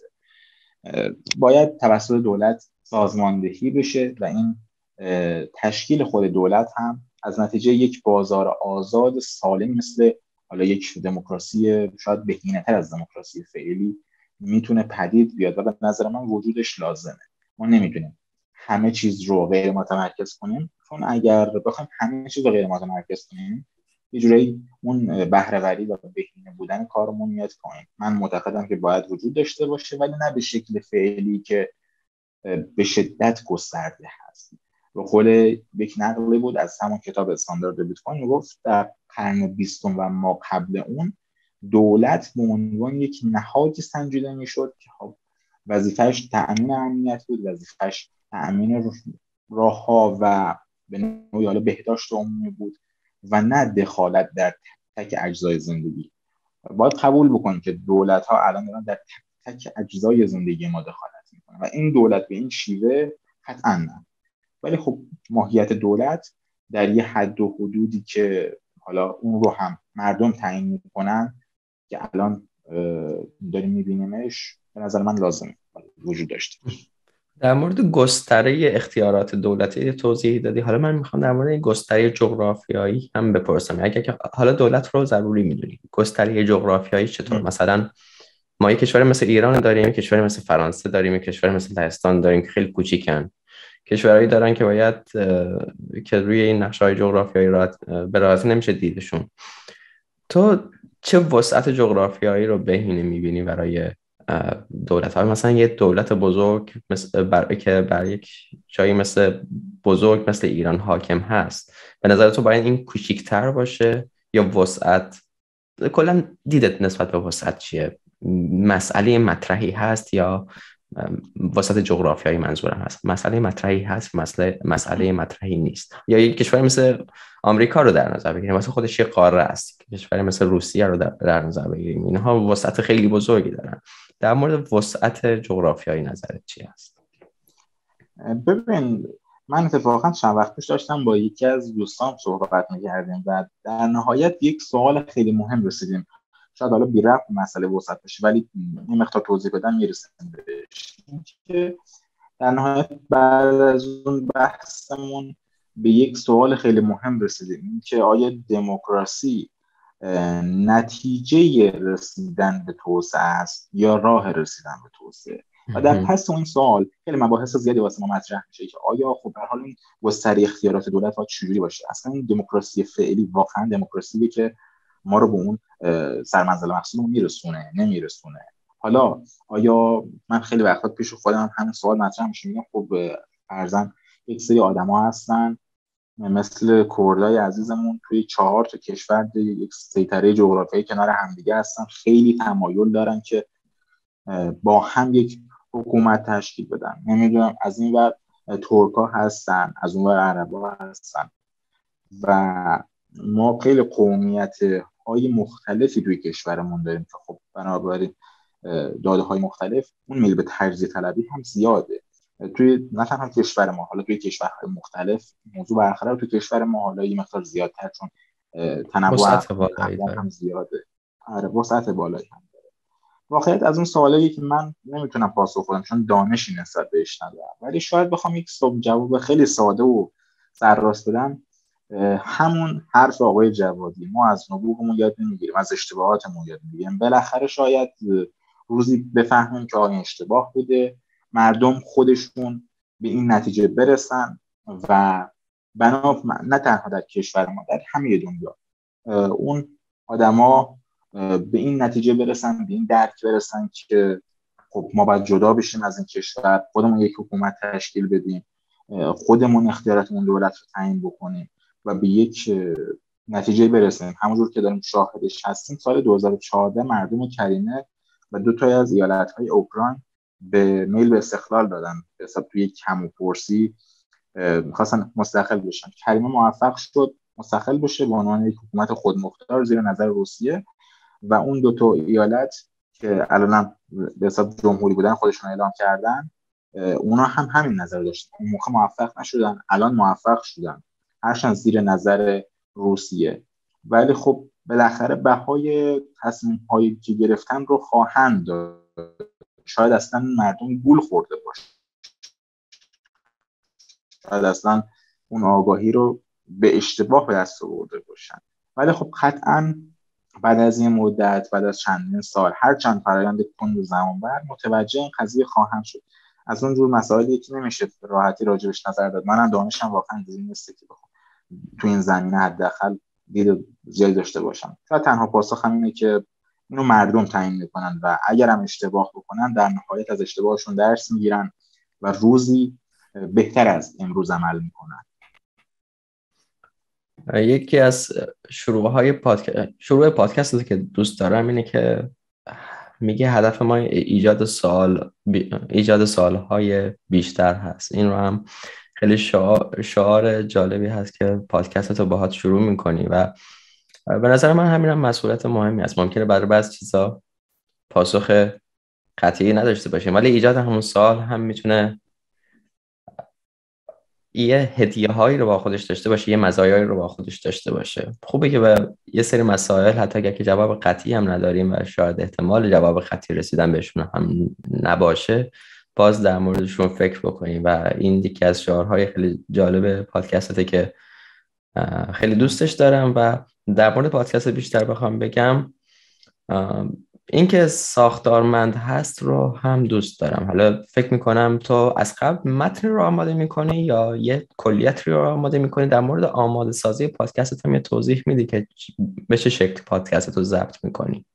باید توسط دولت سازماندهی بشه و این تشکیل خود دولت هم از نتیجه یک بازار آزاد سالم مثل حالا یک دموکراسی شاید بهینه‌تر از دموکراسی فعلی میتونه پدید بیاد و به نظر من وجودش لازمه. ما نمیتونیم همه چیز رو غیر متمرکز کنیم، چون اگر بخوایم همه چیز رو غیر متمرکز کنیم یه جورایی اون بهره‌وری و بهینه بودن کارمون میاد پایین. من معتقدم که باید وجود داشته باشه ولی نه به شکل فعلی که به شدت گسترده هست. به قول یک نقلی بود از همون کتاب استاندارد بیت کوین، میگفت در قرن بیستم و ما قبل اون دولت به عنوان یک نهادی سنجیده میشد که خب وظیفه‌اش تأمین امنیت بود، وظیفه‌اش تأمین راه‌ها و به نوعی حالا بهداشت عمومی بود و نه دخالت در تک تک اجزای زندگی. باید قبول بکنیم که دولت‌ها الان دارن در تک تک اجزای زندگی ما دخالت میکنن و این دولت به این شیوه قطعاً نه. ولی خب ماهیت دولت در یه حد و حدودی که حالا اون رو هم مردم تعیین میکنن که الان داریم میبینیمش، به نظر من لازمه وجود داشته باشه. در مورد گستره اختیارات دولتی توضیح دادی، حالا من میخوام در مورد گستره جغرافیایی هم بپرسم. اگر که حالا دولت رو ضروری میدونی، گستره جغرافیایی چطور؟ م. مثلا ما یک کشور مثل ایران داریم، یک کشور مثل فرانسه داریم، یک کشور مثل لهستان داریم که خیلی کوچیکن، کشورهایی دارن که باید که روی این نقشه‌های جغرافیایی راحت به راحتی نمیشه دیدشون. تو چه وسعت جغرافیایی رو بهینه میبینی برای دولت‌های مثلا یه دولت بزرگ مثل بر... که بر یک جایی مثل بزرگ مثل ایران حاکم هست؟ به نظر تو باید این کوچیک‌تر باشه یا وسعت؟ کلا دیدت نسبت به وسعت چیه؟ مسئله مطرحی هست یا وسعت جغرافیایی منظورم هست؟ مسئله مطرحی هست، مسئله مسئله مطرحی نیست؟ یا یک کشور مثل آمریکا رو در نظر بگیریم، مثلا خودش یه قاره است، کشوری مثل روسیه رو در نظر بگیریم، اینها وسعت خیلی بزرگی دارن. در مورد وسعت جغرافیایی نظرت چی هست؟ ببین من اتفاقا چند وقت پیش داشتم با یکی از دوستان صحبت می‌کردیم و در نهایت یک سوال خیلی مهم رسیدیم. شاید حالا بی ربط مسئله وسعت بشه ولی این مقدار توضیح بدم میرسیم بهش، که در نهایت بعد از اون بحثمون به یک سوال خیلی مهم رسیدیم، این که آیا دموکراسی نتیجه رسیدن به توسعه است یا راه رسیدن به توسعه؟ و در پس اون سوال خیلی مباحث زیادی واسه ما مطرح میشه که آیا خب به حال این گستره اختیارات دولت باید چجوری باشه؟ اصلا این دموکراسی فعلی واقعا دموکراسیه که ما رو به اون سرمنزل مقصودمون میرسونه نمیرسونه؟ حالا آیا من خیلی وقتا پیش خودم همین سوال مطرح میشه، میگم خب فرضاً یک سری آدما هستن مثل کردای عزیزمون توی چهار تا کشور یک سیطره جغرافیایی کنار همدیگه هستن، خیلی تمایل دارن که با هم یک حکومت تشکیل بدن. نمیدونم از این ور ترکا هستن، از اون ور عربا هستن و ما خیلی قومیت های مختلفی توی کشورمون داریم که خب بنابراین داده های مختلف اون میل به تجزیه طلبی هم زیاده توی نه تنها کشور ما، حالا توی کشورهای مختلف موضوع برقرار، توی کشور ما حالا یه مقدار زیادتر چون تنوع اقوام هم زیاده. آره وسعت بالایی هم داره. واقعیت از اون سوالایی که من نمیتونم پاسخ بدم چون دانشی نسبت بهش ندارم، ولی شاید بخوام یک جواب خیلی ساده و سرراست بدم، همون حرف آقای جوادی، ما از نبوغمون یاد نمیگیریم، از اشتباهاتمون یاد میگیریم. بالاخره شاید روزی بفهمیم که آیا اشتباه بوده، مردم خودشون به این نتیجه برسن و بنا نه تنها در کشور ما، در همه دنیا اون آدما به این نتیجه برسن، به این درک برسن که خب ما باید جدا بشیم از این کشور، خودمون یک حکومت تشکیل بدیم، خودمون اختیاراتمون دولت رو تعیین بکنیم و به یک نتیجه برسیم. همونجور که داریم شاهدش هستیم، سال دو هزار و چهارده مردم کریمه و دو تا از ایالت‌های اوکراین به میل به استقلال دادن، به حساب توی یک کم و پرسی می‌خواستن مستقل بشن. کریمه موفق شد مستقل بشه به عنوان یک حکومت خودمختار زیر نظر روسیه و اون دو تا ایالت که الان به حساب جمهوری بودن خودشون اعلام کردن، اونا هم همین نظر داشتن. اون موقع موفق نشدن، الان موفق شدن هرچند زیر نظر روسیه، ولی خب بالاخره بهای تصمیم هایی که گرفتن رو خواهند داد. شاید اصلا مردم گول خورده باشه، شاید اصلا اون آگاهی رو به اشتباه به دست آورده باشن، ولی خب قطعاً بعد از این مدت، بعد از چندین سال، هر چند فرآیند کند زمان بر متوجه این قضیه خواهند شد. از اون جور مسائلی که نمیشه راحتی راجبش نظر داد. منم دانشم واقعا دیگه نیست که بخوام تو این زمینه حداقل دید زیادی داشته باشم. شاید تنها پاسخ همینه که اینو مردم تعیین میکنن و اگر هم اشتباه بکنن در نهایت از اشتباهشون درس میگیرن و روزی بهتر از امروز عمل میکنن. یکی از شروع های پادکست شروع پادکستی که دوست دارم اینه که میگه هدف ما ایجاد سوال ایجاد سوالهای بیشتر هست. این رو هم خیلی شعار, شعار جالبی هست که پادکست رو باهات شروع میکنی و به نظر من همین هم مسئولیت مهمی است. ممکنه برای بعضی چیزا پاسخ قطعی نداشته باشیم، ولی ایجاد همون سوال هم میتونه یه هدیه هایی رو با خودش داشته باشه، یه مزایایی رو با خودش داشته باشه. خوبه که به یه سری مسائل حتی اگر که جواب قطعی هم نداریم و شاید احتمال جواب قطعی رسیدن بهشون هم نباشه، باز در موردشون فکر بکنیم و این یکی از شعارهای خیلی جالب پادکسته که خیلی دوستش دارم. و در مورد پادکست بیشتر بخوام بگم، اینکه ساختارمند هست رو هم دوست دارم. حالا فکر میکنم تو از قبل متن رو آماده میکنی یا یه کلیت رو آماده میکنی؟ در مورد آماده سازی پادکست هم یه توضیح میدی که به چه شکل پادکست رو ضبط میکنی؟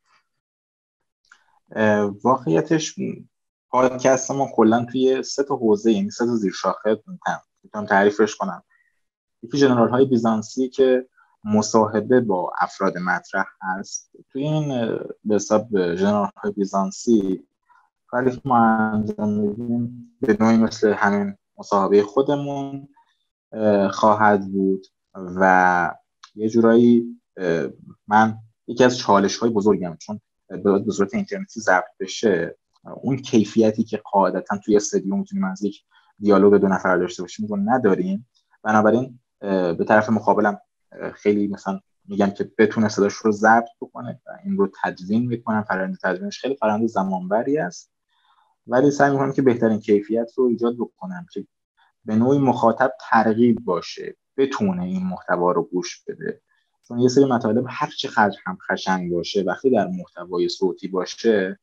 واقعیتش پادکست ما کلا توی سه تا حوزه، یعنی سه تا زیر شاخه میتونم تعریفش کنم. یکی ژنرال های بیزانسی که مصاحبه با افراد مطرح هست. توی این به حساب ژنرال های بیزانسی کاری که ما انجام میدیم به نوعی مثل همین مصاحبه خودمون خواهد بود و یه جورایی من یکی از چالش های بزرگم چون به صورت اینترنتی ضبط بشه، اون کیفیتی که قاعدتا توی استادیوم میتونیم از یک دیالوگ دو نفر داشته باشیم رو نداریم. بنابراین به طرف مقابلم خیلی مثلا میگم که بتونه صداش رو ضبط بکنه و این رو تدوین میکنم. فرآیند تدوینش خیلی فرآیند زمانبری است، ولی سعی میکنم که بهترین کیفیت رو ایجاد بکنم که به نوعی مخاطب ترغیب باشه، بتونه این محتوا رو گوش بده. چون یه سری مطالب هر چه خرج هم خشنگ باشه، وقتی در محتوای صوتی باشه،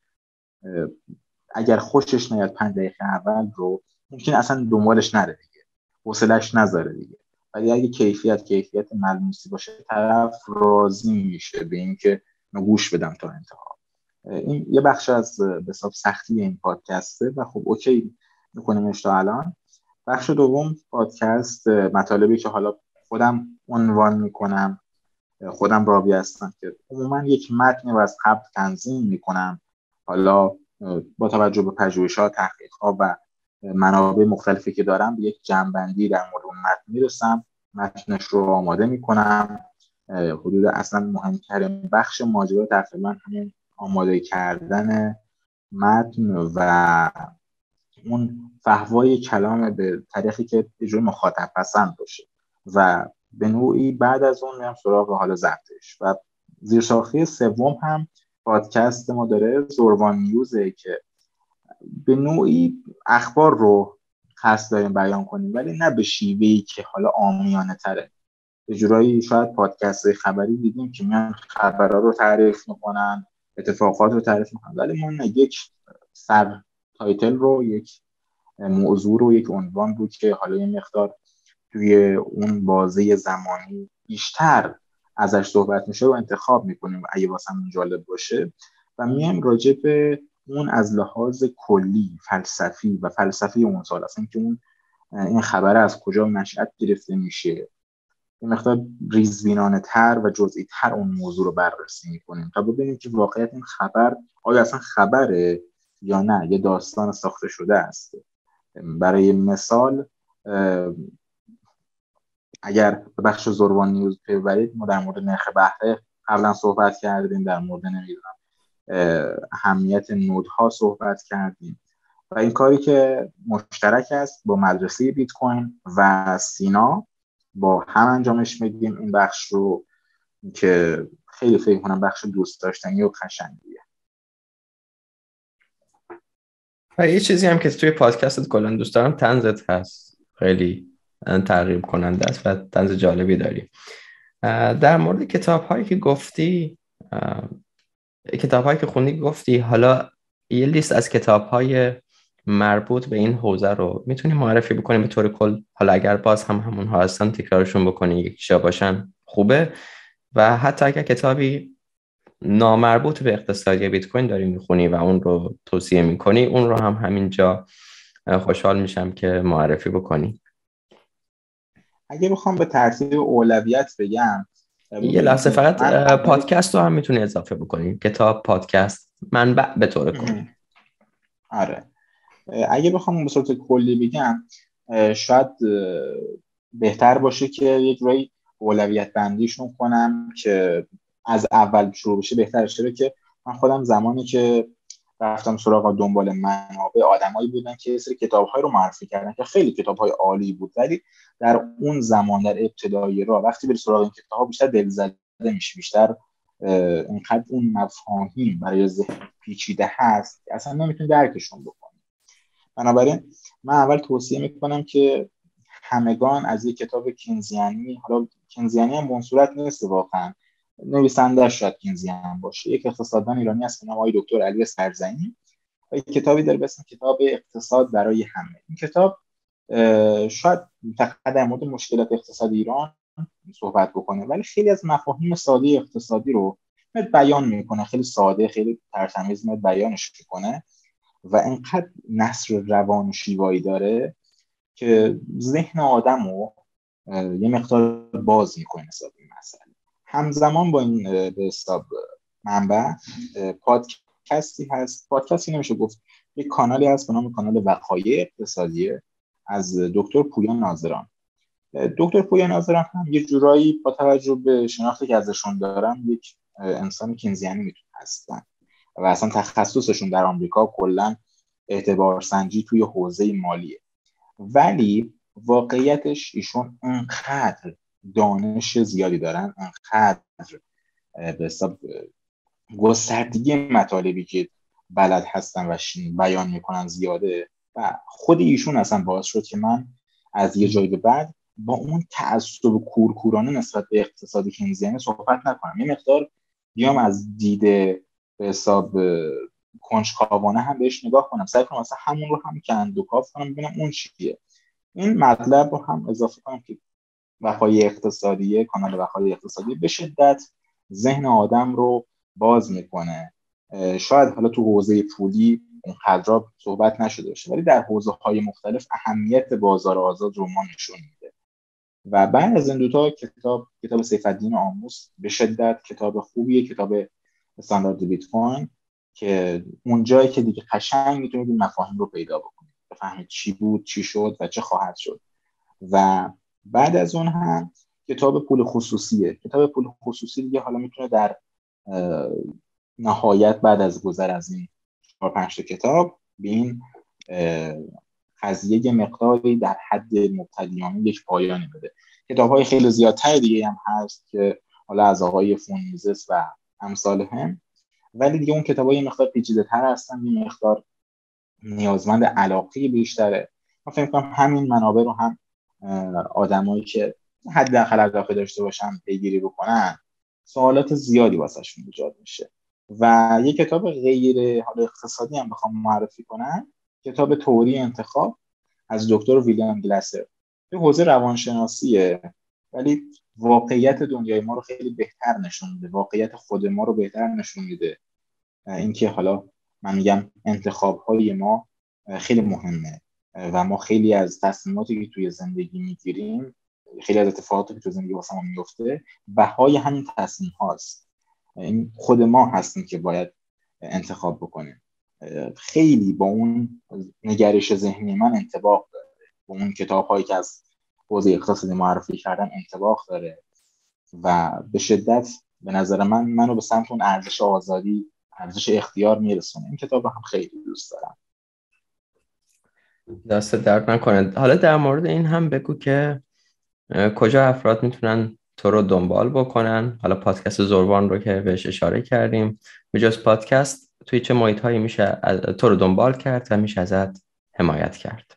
اگر خوشش نیاد پنج دقیقه اول رو، ممکن اصلا دنبالش نره دیگه، حوصله‌اش نذاره دیگه. ولی اگه کیفیت کیفیت ملموسی باشه، طرف راضی میشه به اینکه گوش بدم تا انتها. این یه بخش از به حساب سختی این پادکسته و خب اوکی میکنیمش تا الان. بخش دوم پادکست مطالبی که حالا خودم عنوان میکنم، خودم راوی هستم که عموما یک متن رو از قبل تنظیم میکنم، حالا با توجه به پژوهش‌ها، تحقیق‌ها و منابع مختلفی که دارم به یک جمع‌بندی در مورد اون متن میرسم، متنش رو آماده میکنم. حدود اصلا مهمترین بخش ماجرا تقریبا همین آماده کردن متن و اون فهوای کلام به طریقی که یه جور مخاطب پسند باشه و به نوعی بعد از اون میرم سراغ حال ضبطش. و زیرساختی سوم هم پادکست ما داره، زوروان نیوزه، که به نوعی اخبار رو قصد داریم بیان کنیم، ولی نه به شیوهی که حالا عامیانه تره. به جورایی شاید پادکست خبری دیدیم که میان خبرها رو تعریف میکنن، اتفاقات رو تعریف میکنن، ولی ما یک سر تایتل رو، یک موضوع رو، یک عنوان رو که حالا یه مقدار توی اون بازه زمانی بیشتر ازش صحبت میشه و انتخاب میکنیم اگه واسمون جالب باشه و میایم راجع به اون از لحاظ کلی فلسفی و فلسفی اون سال اصلا که اون این خبر از کجا نشأت گرفته میشه، یه مقدار ریزبینانه تر و جزئی تر اون موضوع رو بررسی میکنیم تا ببینیم که واقعیت این خبر آیا اصلا خبره یا نه یه داستان ساخته شده است. برای مثال اگر به بخش زوروان نیوز پی ببرید، ما در مورد نرخ بهره قبلا صحبت کردیم، در مورد نمیدونم اهمیت نودها صحبت کردیم و این کاری که مشترک است با مدرسه بیت کوین و سینا با هم انجامش میدیم این بخش رو که خیلی فکر کنم بخش دوست داشتنی و قشنگیه. و یه چیزی هم که توی پادکستت کلا دوست دارم طنزت هست، خیلی ترغیب کننده است و طنز جالبی داری. در مورد کتاب هایی که گفتی، کتاب هایی که خوندی گفتی، حالا یه لیست از کتاب های مربوط به این حوزه رو میتونی معرفی بکنی به طور کل؟ حالا اگر باز هم همون ها هستن تکرارشون بکنی، یکیشا باشن خوبه، و حتی اگر کتابی نامربوط به اقتصادی بیت کوین داری میخونی و اون رو توصیه میکنی، اون رو هم همینجا خوشحال میشم که معرفی بکنی. اگه بخوام به ترتیب اولویت بگم، یه لحظه فقط پادکست رو هم میتونی اضافه بکنی، کتاب، پادکست، منبع به طور کلی. آره، اگه بخوام به صورت کلی بگم شاید بهتر باشه که یک رای اولویت بندیشون کنم که از اول شروع بشه. بهتر باشه که من خودم زمانی که رفتم سراغ دنبال منابع، آدمایی بودن که یه سری کتاب‌های رو معرفی کردن که خیلی کتاب‌های عالی بود، ولی در اون زمان در ابتدای راه وقتی بری سراغ این کتاب‌ها بیشتر دلزده میشی، بیشتر اینقدر اون مفاهیم برای ذهن پیچیده هست که اصلا نمیتونی درکشون بکنی. بنابراین من اول توصیه میکنم که همگان از یک کتاب کینزیانی، حالا کینزیانی هم به اون صورت نیست واقعا، نویسنده‌اش شاید کینزیان باشه، یک اقتصاددان ایرانی هست به نام آقای دکتر علی سرزنی و یک کتابی داره به اسم کتاب اقتصاد برای همه. این کتاب شاید فقط در مورد مشکلات اقتصاد ایران صحبت بکنه، ولی خیلی از مفاهیم ساده اقتصادی رو بیان میکنه، خیلی ساده، خیلی ترتمیز میاد بیانش میکنه و اینقدر نثر روان و شیوایی داره که ذهن آدم رو یه مقدار باز میکنه نسبت به این مسئله. همزمان با این به حساب منبع پادکستی هست، پادکستی نمیشه گفت، یک کانالی هست به نام کانال وقایع اقتصادی از دکتر پویا ناظران. دکتر پویا ناظران هم یه جورایی با توجه به شناختی که ازشون دارم یک انسان کینزیانی میتونه هستن و اصلا تخصصشون در آمریکا کلا اعتبار سنجی توی حوزه مالیه. ولی واقعیتش ایشون انقدر دانش زیادی دارن، انقدر به حساب گستردگی مطالبی که بلد هستن و بیان میکنن زیاده و خود ایشون اصلا باعث شد که من از یه جایی به بعد با اون تعصب کورکورانه نسبت به اقتصاد کینزیانی صحبت نکنم. یه مقدار بیام از دید به حساب کنجکاوانه هم بهش نگاه کنم، سعی کنم مثلا همون رو هم کندوکاو کنم ببینم اون چیه. این مطلب رو هم اضافه کنم که وقایع اقتصادیه، کانال وقایع اقتصادی به شدت ذهن آدم رو باز میکنه. شاید حالا تو حوزه پولی اونقدر صحبت نشده باشه ولی در حوزه‌های مختلف اهمیت بازار آزاد رو ما نشون میده. و بعد از این دوتا کتاب کتاب سیف‌الدین آموس به شدت کتاب خوبیه، کتاب استاندارد بیت کوین، که اون جایی که دیگه قشنگ میتونید این مفاهیم رو پیدا بکنید، بفهمید چی بود، چی شد و چه خواهد شد. و بعد از اون هم کتاب پول خصوصیه. کتاب پول خصوصی دیگه حالا میتونه در نهایت بعد از گذر از این چهار پنج تا کتاب به این قضیه مقداری در حد مبتدیانه یک پایانی بده. کتاب‌های خیلی زیادتر دیگه هم هست که حالا از آقای فونیزس و امثال هم، ولی دیگه اون کتاب‌های مقدار پیچیده‌تر هستن، یه مقدار نیازمند علاقه بیشتره. من فکر می‌کنم همین منابع رو هم آدمایی که حداقل علاقه داشته باشن پیگیری بکنن، سوالات زیادی واسهشون ایجاد میشه. و یه کتاب غیر حالا اقتصادی هم بخوام معرفی کنم، کتاب تئوری انتخاب از دکتر ویلیام گلاسر. یه حوزه روانشناسیه ولی واقعیت دنیای ما رو خیلی بهتر نشون میده، واقعیت خود ما رو بهتر نشون میده. اینکه حالا من میگم انتخاب‌های ما خیلی مهمه و ما خیلی از تصمیماتی که توی زندگی میگیریم، خیلی از اتفاقاتی که توی زندگی واسمون میفته، بهای همین تصمیم هاست. این خود ما هستیم که باید انتخاب بکنیم. خیلی با اون نگرش ذهنی من انطباق داره، با اون کتاب‌هایی که از حوزه اقتصادی معرفی کردن انطباق داره و به شدت به نظر من منو به سمت اون ارزش آزادی، ارزش اختیار میرسونه. این کتاب رو هم خیلی دوست دارم. دست درد نکنه. حالا در مورد این هم بگو که کجا افراد میتونن تو رو دنبال بکنن. حالا پادکست زوروان رو که بهش اشاره کردیم، به جز پادکست توی چه محیط هایی میشه تو رو دنبال کرد و میشه ازت حمایت کرد؟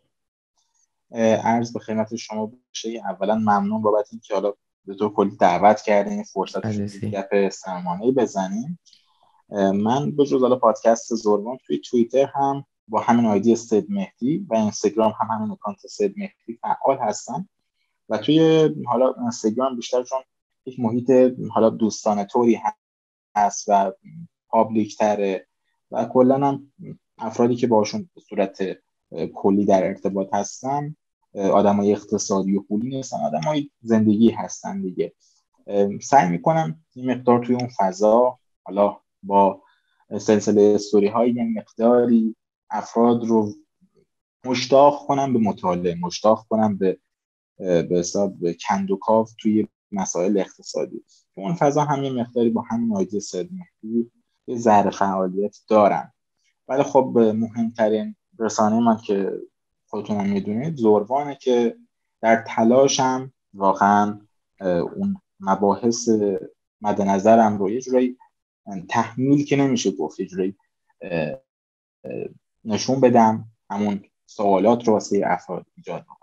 عرض به خدمت شما بشه اولا ممنون بابت اینکه حالا به طور کلی دعوت کردین، فرصت رو گپ سرمانه‌ای بزنیم. من به جز حالا پادکست زوروان توی توییتر هم با همین آیدی سید مهدی و اینستاگرام هم همین اکانت سید مهدی فعال هستم و توی حالا اینستاگرام بیشتر چون یک محیط حالا دوستانه طوری هست و پابلیک تره و کلا هم افرادی که باشون به صورت کلی در ارتباط هستم آدمای اقتصادی و پولی نیستن، آدمای زندگی هستن دیگه. سعی میکنم این مقدار توی اون فضا حالا با سلسله استوری های یه مقداری افراد رو مشتاق کنم به مطالعه، مشتاق کنم به به حساب کندوکاو توی مسائل اقتصادی. تو اون فضا هم یه مقداری با همین آیدی سید مهدی یه ذره فعالیت دارم. ولی خب مهمترین رسانه من که خودتون هم میدونید زوروانه که در تلاشم واقعا اون مباحث مد نظرم رو یه جورایی تحمیل که نمیشه گفت، یه جورایی نشون بدم، همون سوالات رو واسه افراد ایجاد بکنم.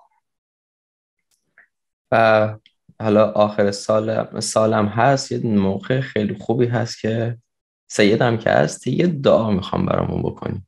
و حالا آخر سال سالم هست، یه موقع خیلی خوبی هست که سیدم که هست یه دعا میخوام برامون بکنی.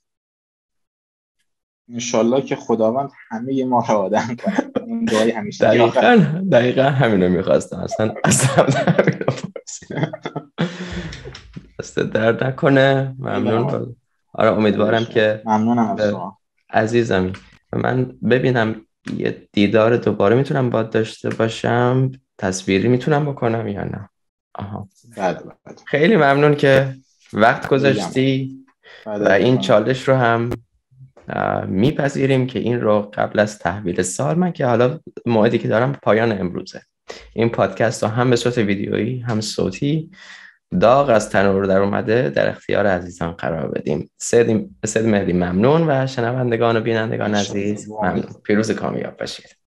انشالله که خداوند همه ما رو آدم کنه. اون دعای همیشه دقیقاً دقیقاً همینو میخواستم اصلا اصلا همینو پرسیدم. دست درد نکنه. ممنون. آره امیدوارم که ممنونم از شما عزیزم. من ببینم یه دیدار دوباره میتونم باید داشته باشم، تصویری میتونم بکنم یا نه؟ آها بله بله. خیلی ممنون که وقت گذاشتی و این چالش رو هم میپذیریم که این رو قبل از تحویل سال، من که حالا موعدی که دارم پایان امروزه، این پادکست رو هم به صورت ویدیویی هم صوتی داغ از تنور در اومده در اختیار عزیزان قرار بدیم. سید سید مهدی ممنون و شنوندگان و بینندگان عزیز ممنون. پیروز کامیاب باشید.